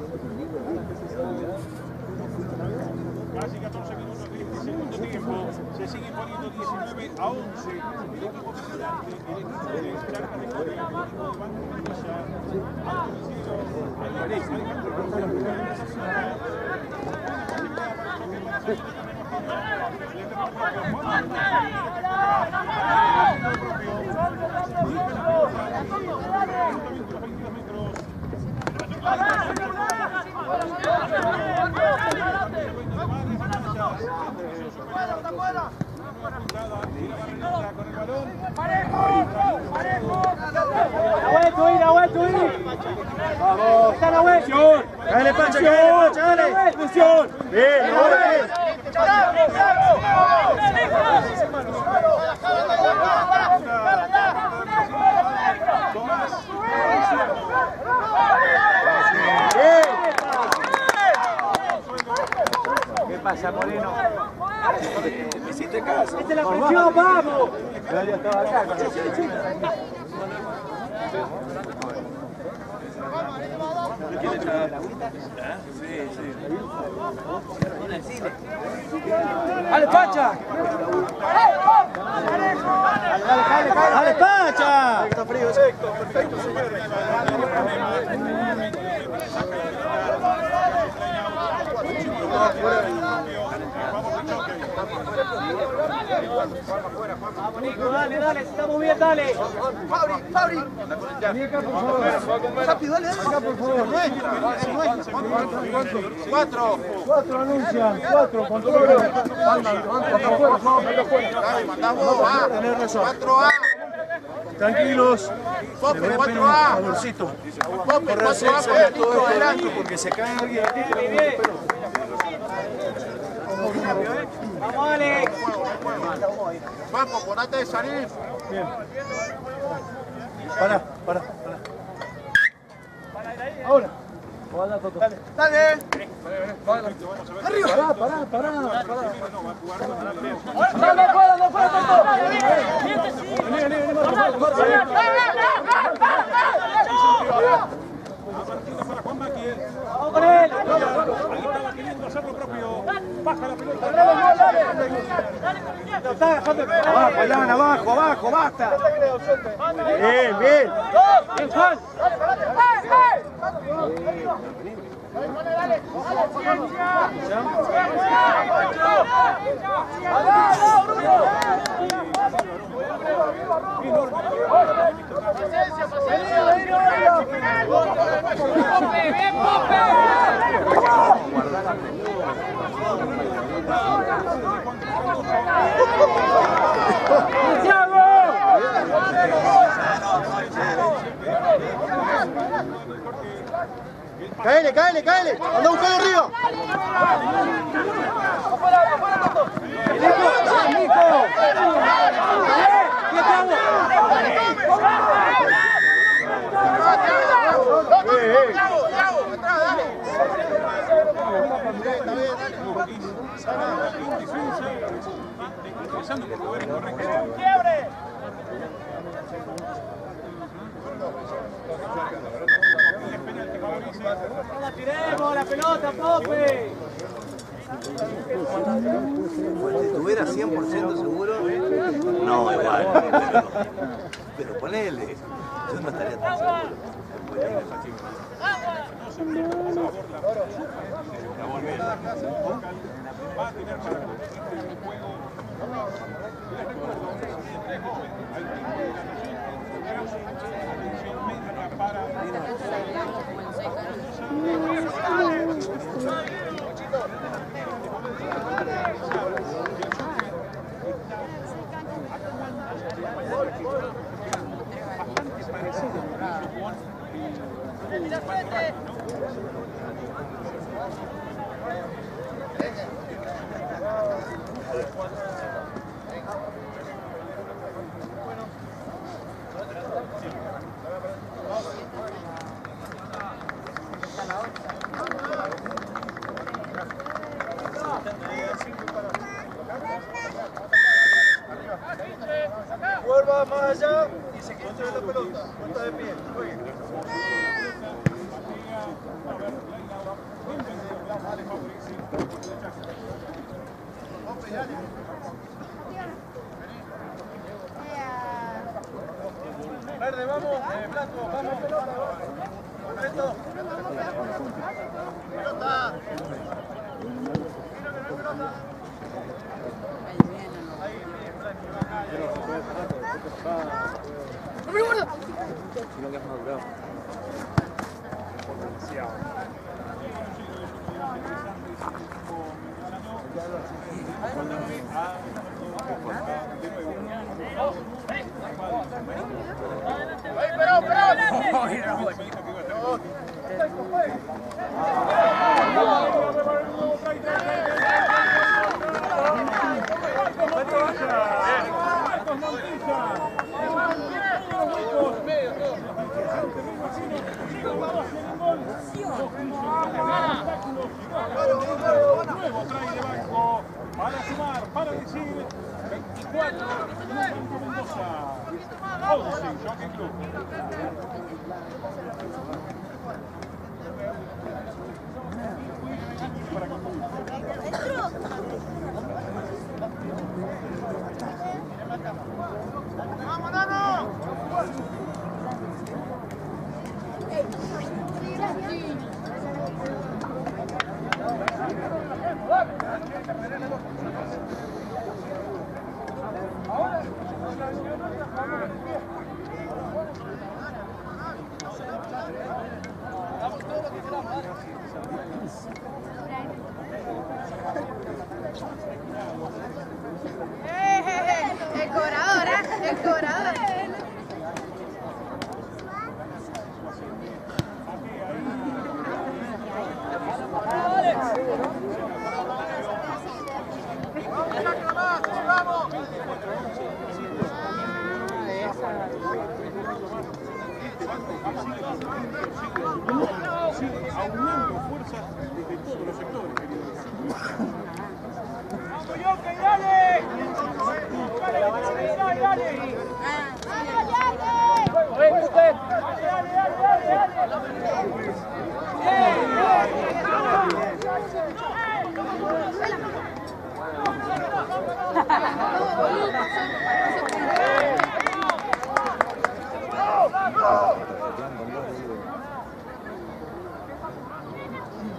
Casi 14 minutos de segundo tiempo. Se sigue poniendo 19-11. El equipo visitante, el equipo de Charca de Corea, Vamos. Está la Presión. Dale, Pacha, dale. Presión. Bien, ¿Qué pasa, Moreno? ¿Me hiciste caso? ¡Esta es la presión, vamos! Yo estaba acá. ¡Dale, Pacha! ¡Dale, Pacha! Está frío, perfecto, señores. Vamos, Nico, dale, estamos bien, dale. Fabri. Vení acá, por favor. Rápido, dale, acá, por favor. 4 anuncian, 4, control. Tenés razón. 4A. Tranquilos. Pope, 4A. Favorcito. Pope, 4A. Todo adelante, porque se cae alguien aquí. Vamos, Alex. Paco, ponate de salir. Bien. Pará. Ahora. Dale. Arriba. Pará. No puedo. Vení. Abajo, Alan, abajo, abajo, basta. Bien, bien. Bien, Juan. ¡Bien, Pope! Cáele, cáele, cáele. Anda a buscarlo arriba. ¡Quiebre! ¡No la tiremos, la pelota, Pope! Si estuviera 100% seguro, no, igual. Pero ponele. Yo no estaría tan seguro. Vuelva más allá y se contra la pelota. Punta de pie. Juegue. Verde, vamos. Blanco, vamos. Completo. Pelota. Sino que has madurado. Nuevo trae de banco para sumar, para decir 24 Banco Mendoza, 11 Jockey Club. ¡Vamos, Nano! El cobrador, ¿eh? El cobrador. Sigue aunando fuerzas desde todos los sectores, querido.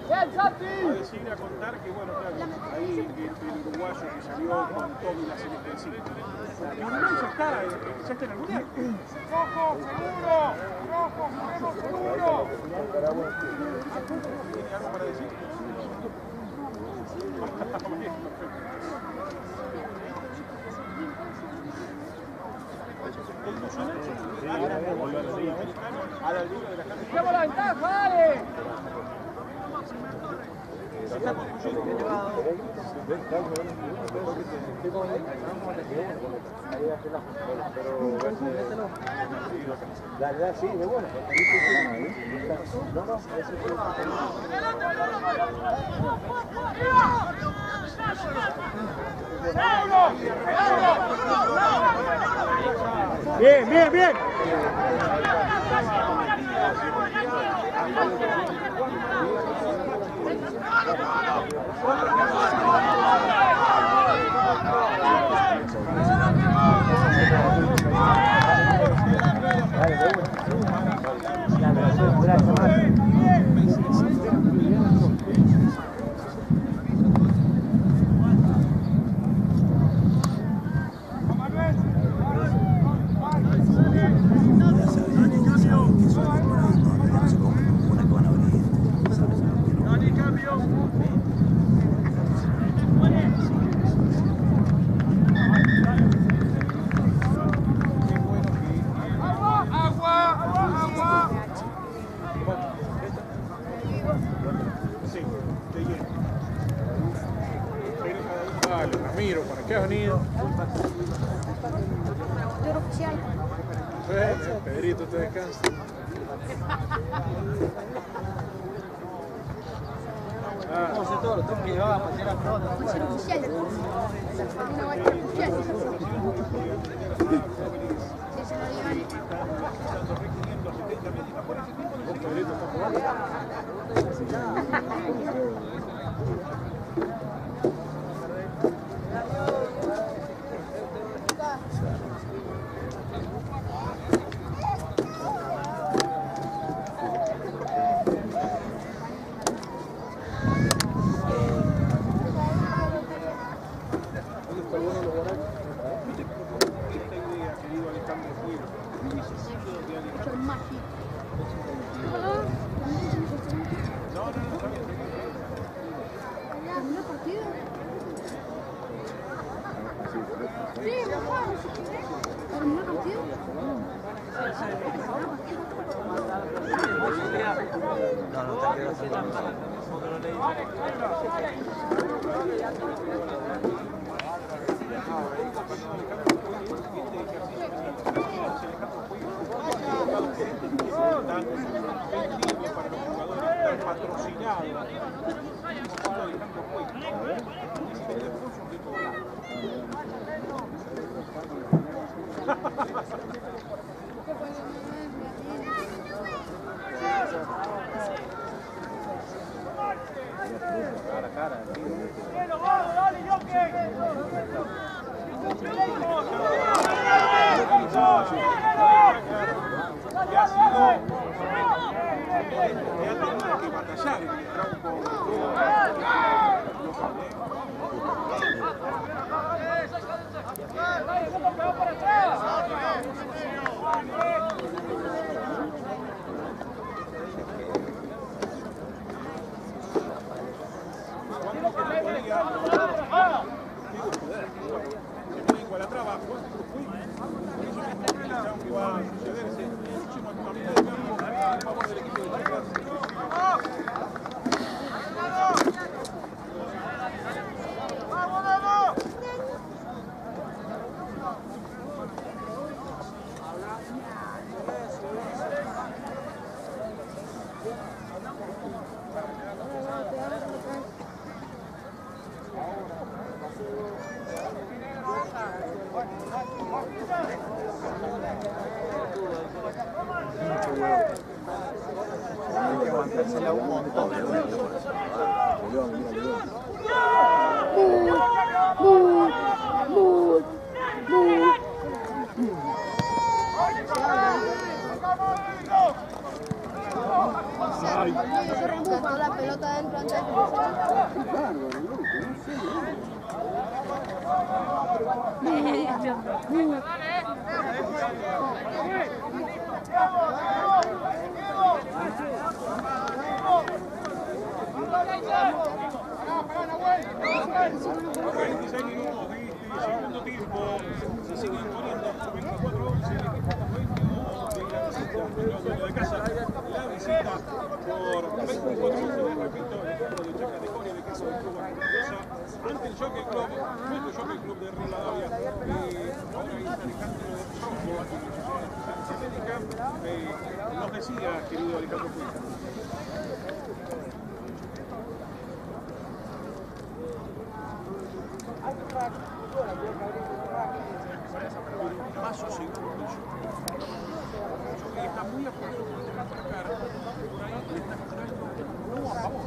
decir, a contar que, bueno, claro, ahí el uruguayo que salió con todo y la selección. El Uruguay ya está en el Mundial. ¡Rojo, seguro! ¡Rojo, seguro! ¿Tiene algo para decir? ¡Lleva la ventaja, dale! Dale, sí, de bueno. Bien, bien, bien. Dale, Ramiro, ¿para qué has venido? Oficial. Pedrito, te descansa. ¿Cómo se todo? Tú que llevabas a hacer la pelota. Oficial. Una vuelta oficial. Sí, se lo llevan. Pedrito está jugando. se reemplazó la pelota dentro antes de segundo tiempo, se sigue imponiendo 24-11 el equipo de casa, la visita por 24-11, repito, el equipo de Chacra de Coria, el equipo del Club Argentina, ante el Jockey Club, nuestro Jockey Club de Rivadavia, ahora ahí está Alejandro Rojo, América, nos decía, querido Alejandro Cuesta. Paso seguro y está muy apuesto por dejar marcar, por ahí le está jugando no a favor.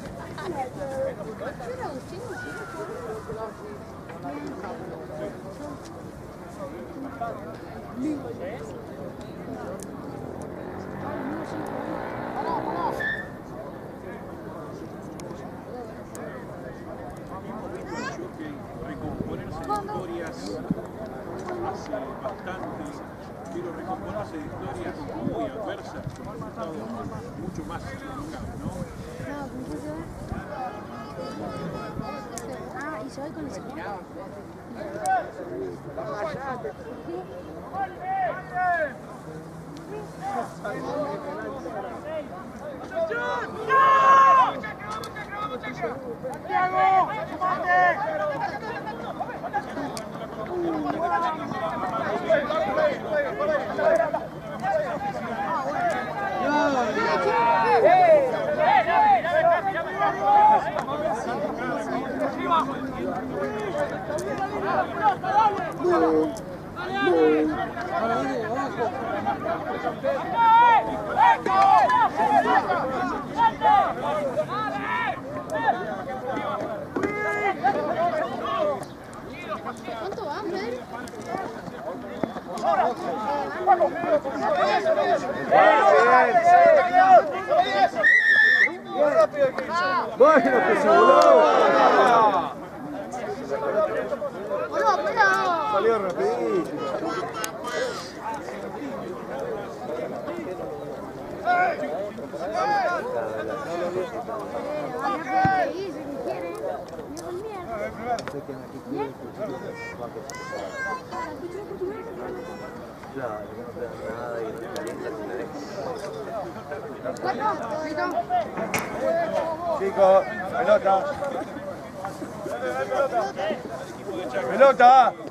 Recomponerse de historias hace bastante, pero recomponerse de historias muy adversas con resultados mucho más prolongados, ¿no? Ah, y se va con el segundo. ¿Cuánto van, Pedro? Bueno, que se voló. Salió rapidísimo. Chicos, pelota. Pelota.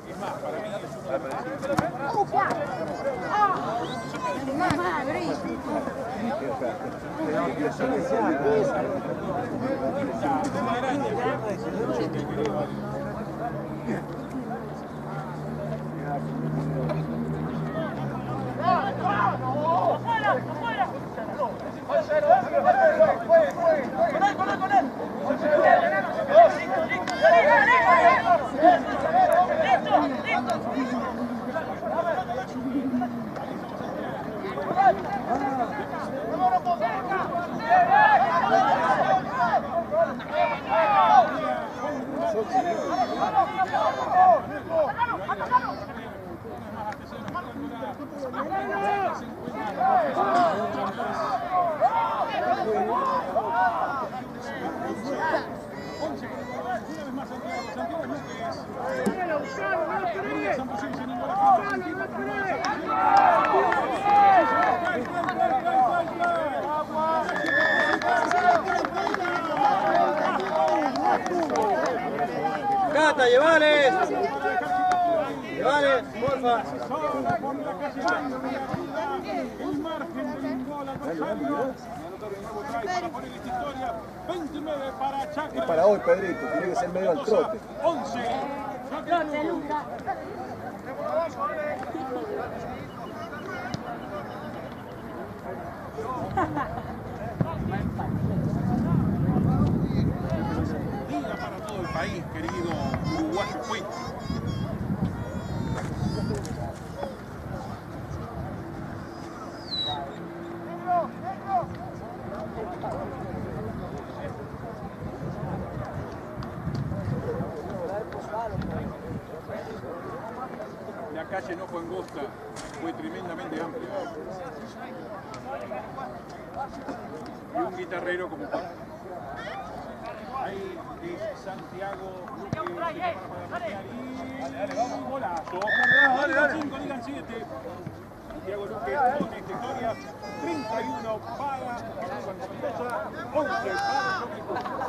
Cata, llevales. Llevales, porfa. Un margen de un gol adversario. Para poner esta historia, 29 para Chacra. Es para hoy, Pedrito, tiene que ser medio al trote. 11. Día para todo el país, querido uruguayo Cuesta. noche no fue angosta, fue tremendamente amplia. Y un guitarrero como Juan. Ahí es Santiago Luque, y golazo. Digan 5, digan 7. Santiago Luque con esta historia. 31 para Mendoza, 11 para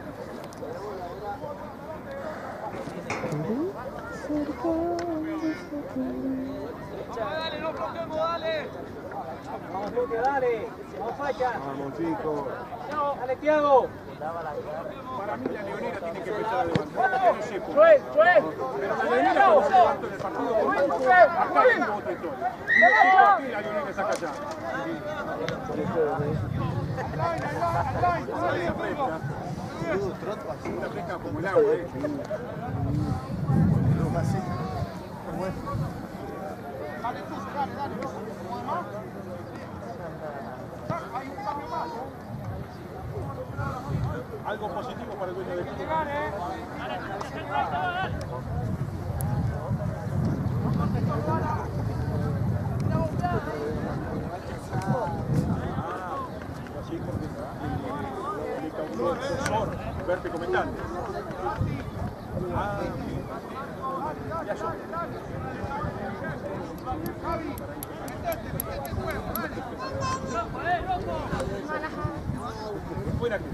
Dale, no bloqueemos, dale. Vamos, Luque, dale. Vamos, Facha. Vamos, chicos. Dale, Tiago. Para mí la Leonera tiene que empezar a levantar. No sé por qué. Suel. Pero la Leonera cuando se levantó en el partido con Manco, acá tengo otra historia. No sé por qué la Leonera está allá. Una fresca como el agua, Algo positivo para el dueño del equipo. Así porque le causó el sensor verte comentando. Ya son. Fuera aquí.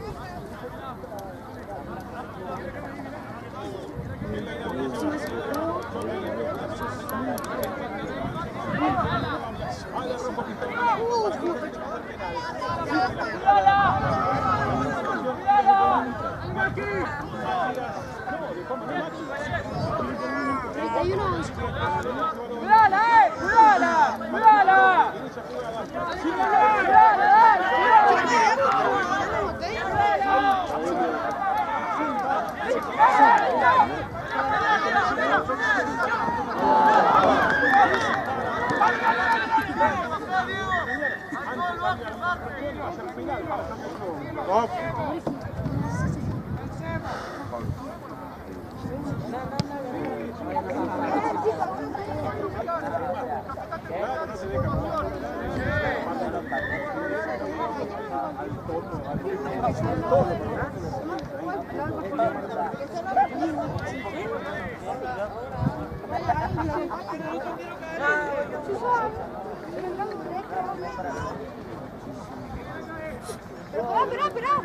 Espera.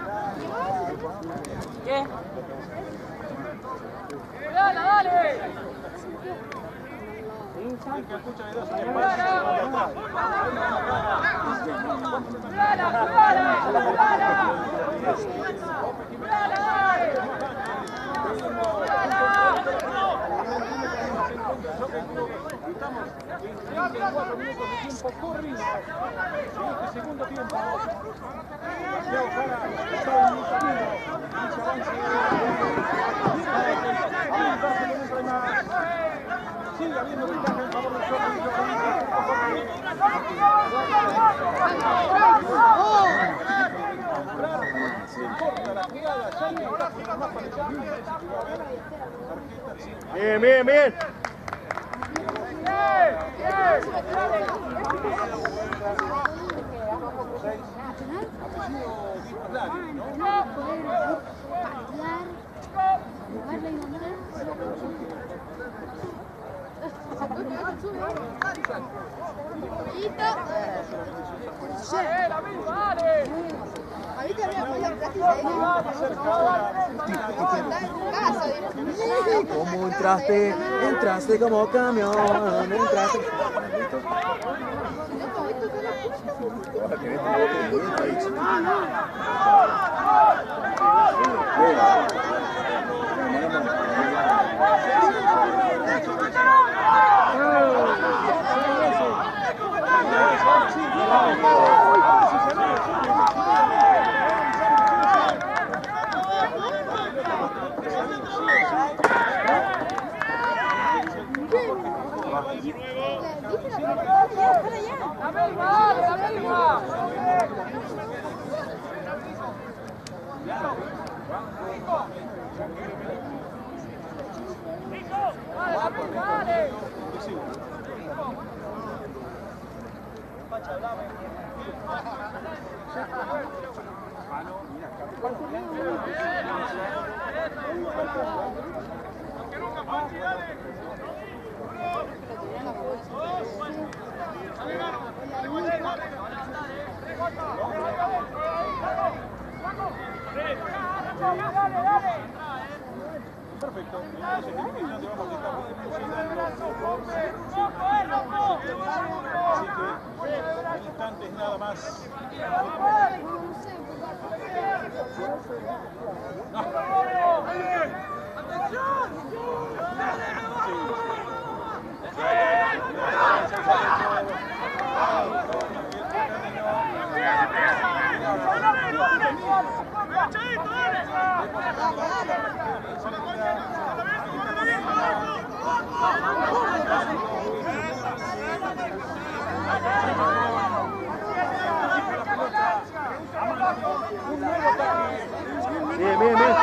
¿Qué? ¡Dale! Estamos en 24 minutos de tiempo corrido. En este segundo tiempo. Santiago Jara está en el camino. Mucho avance. Sigue habiendo ventaja en favor del Zorro. Corta la jugada. Ya hay ventaja más para el Zorro. Bien. ¿Cómo entraste? Entraste como camión, entraste. ¡Dale! Perfecto. Entonces, vamos a estar así que en instantes nada más. Bien, bien, bien.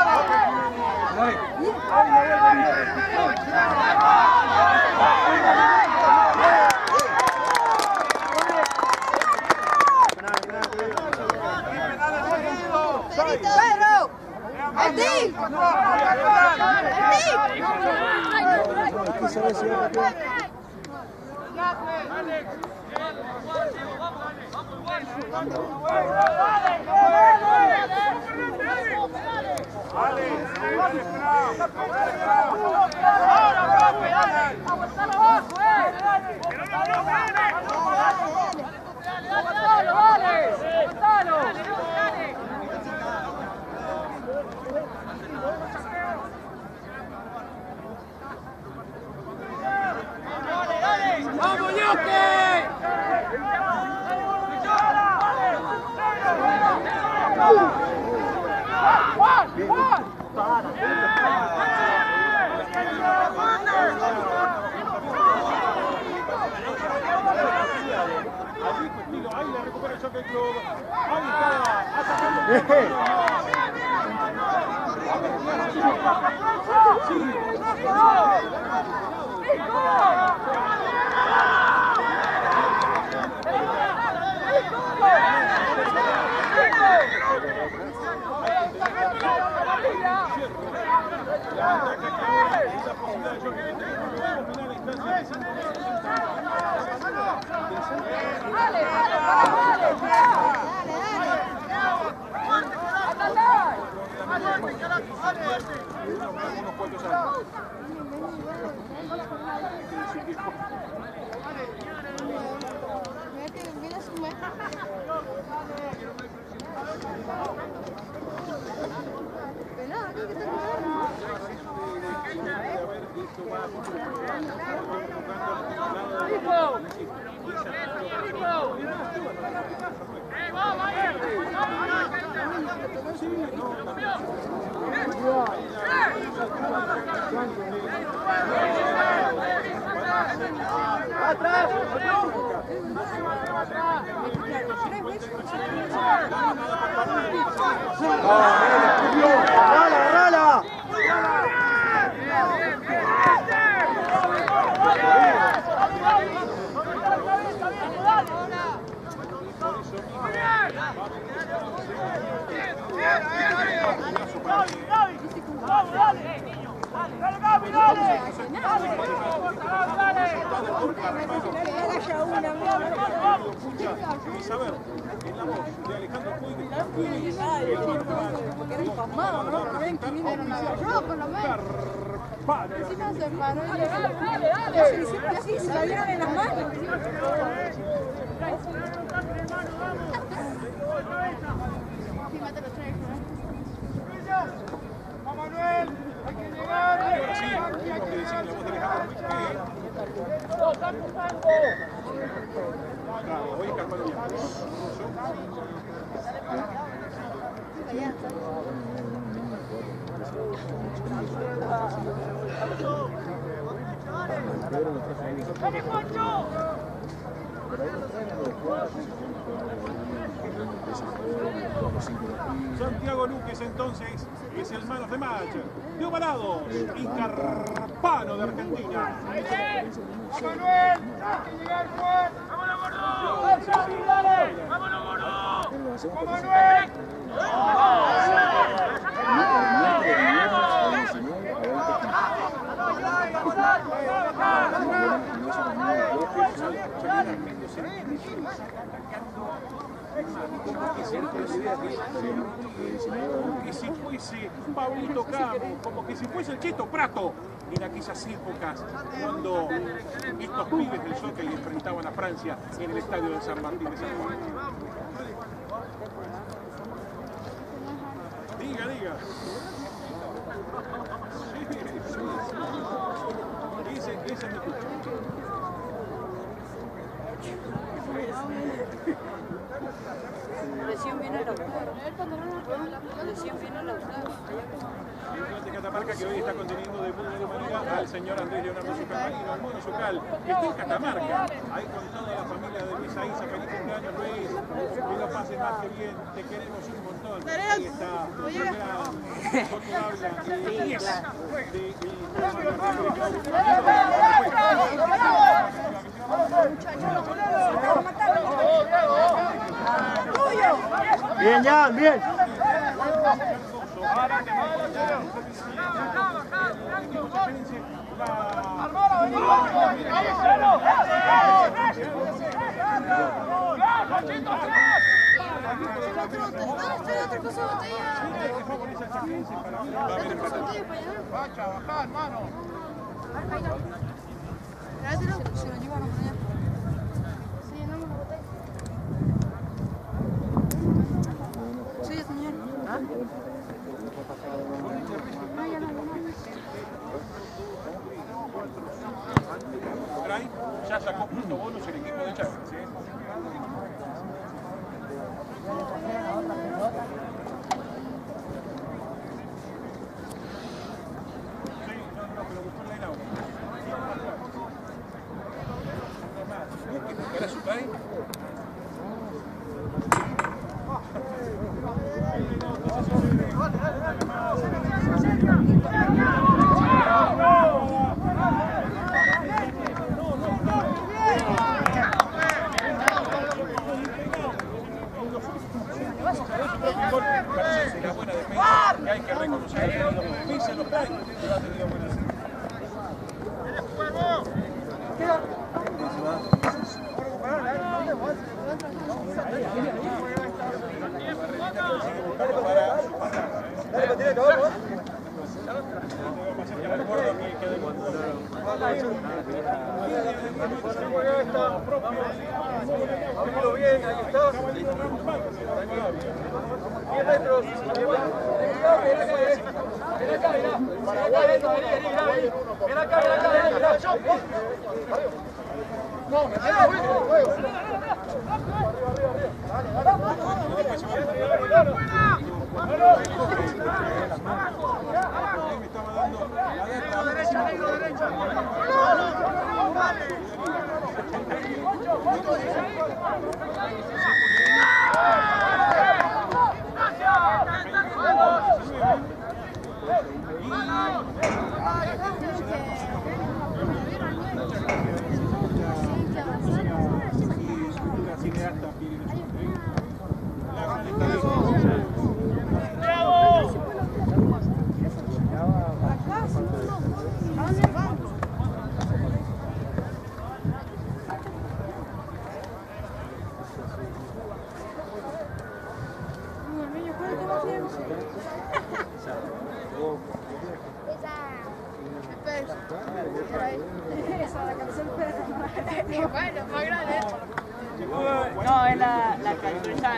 ¡Pedro! ¡El team! ¡Vamos, Yoke! Ahí la recupera el Jockey Club. Ahí está atacando. Saber, en la voz de Alejandro Puig, Porque era infamado, ¿no? Ven que viene yo, por lo menos. Encima se paró y le así, se la dieron en las manos. Encima te lo traes, ¡Vamos, Manuel! ¡Hay que llegar! ahora sí, tenemos que decir en la voz de Alejandro Puig que hoy escapando bien. Santiago Luques entonces es el man of the match de Ovalados y Carpano de Argentina. ¡Vamos, Manuel! ¡Hay que llegar, Juan! ¡Vámonos, gordo! ¡Vámonos, gordo! Como que si fuese Pablito Camo, como que si fuese el Cheto Prato en aquellas épocas cuando estos pibes del soccer enfrentaban a Francia en el estadio de San Martín de San Juan. Diga. Ese es mi culpa. Recién viene el autor. Recién viene el autor. De Catamarca, que hoy está conteniendo de muy buena manera al señor Andrés Leonardo Supermarino, el mono Zucal, que está en Catamarca, ahí con toda la familia de Luis Aiza. Feliz cumpleaños, Luis, que lo pases más que bien, te queremos un montón. Ahí está, Bien, ya, bien. Bacha, bajá, hermano. Se lo llevan a poner. Sí, no me lo boté. Sí, señor. ¿Ah? No, ya no. Ya sacó punto bonus el equipo de Chávez. ¿Era su play? Parece la buena defensa que hay que reconocer. Pisa los plays y ha tenido buenas. Bien, ahí está. 10 metros. Ven acá. No, me Bueno, más grande. No, es la calzona.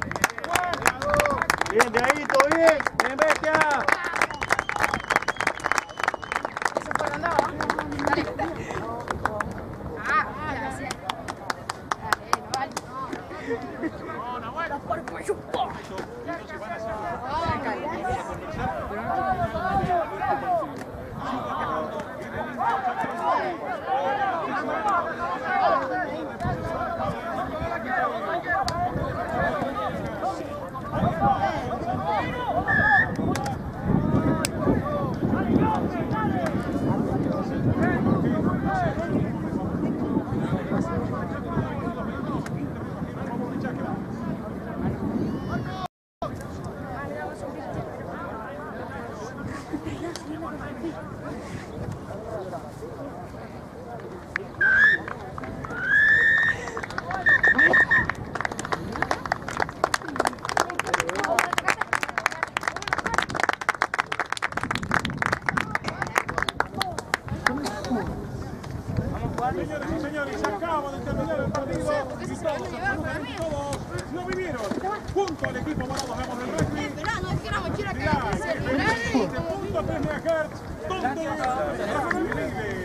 Bien, de ahí, todo bien. Bien, bestia. Señores y señores, se acaba de terminar el partido y todos, absolutamente todos, lo vivieron. Junto al equipo morado vemos el rugby. Mirá, 20.3 MHz, donde la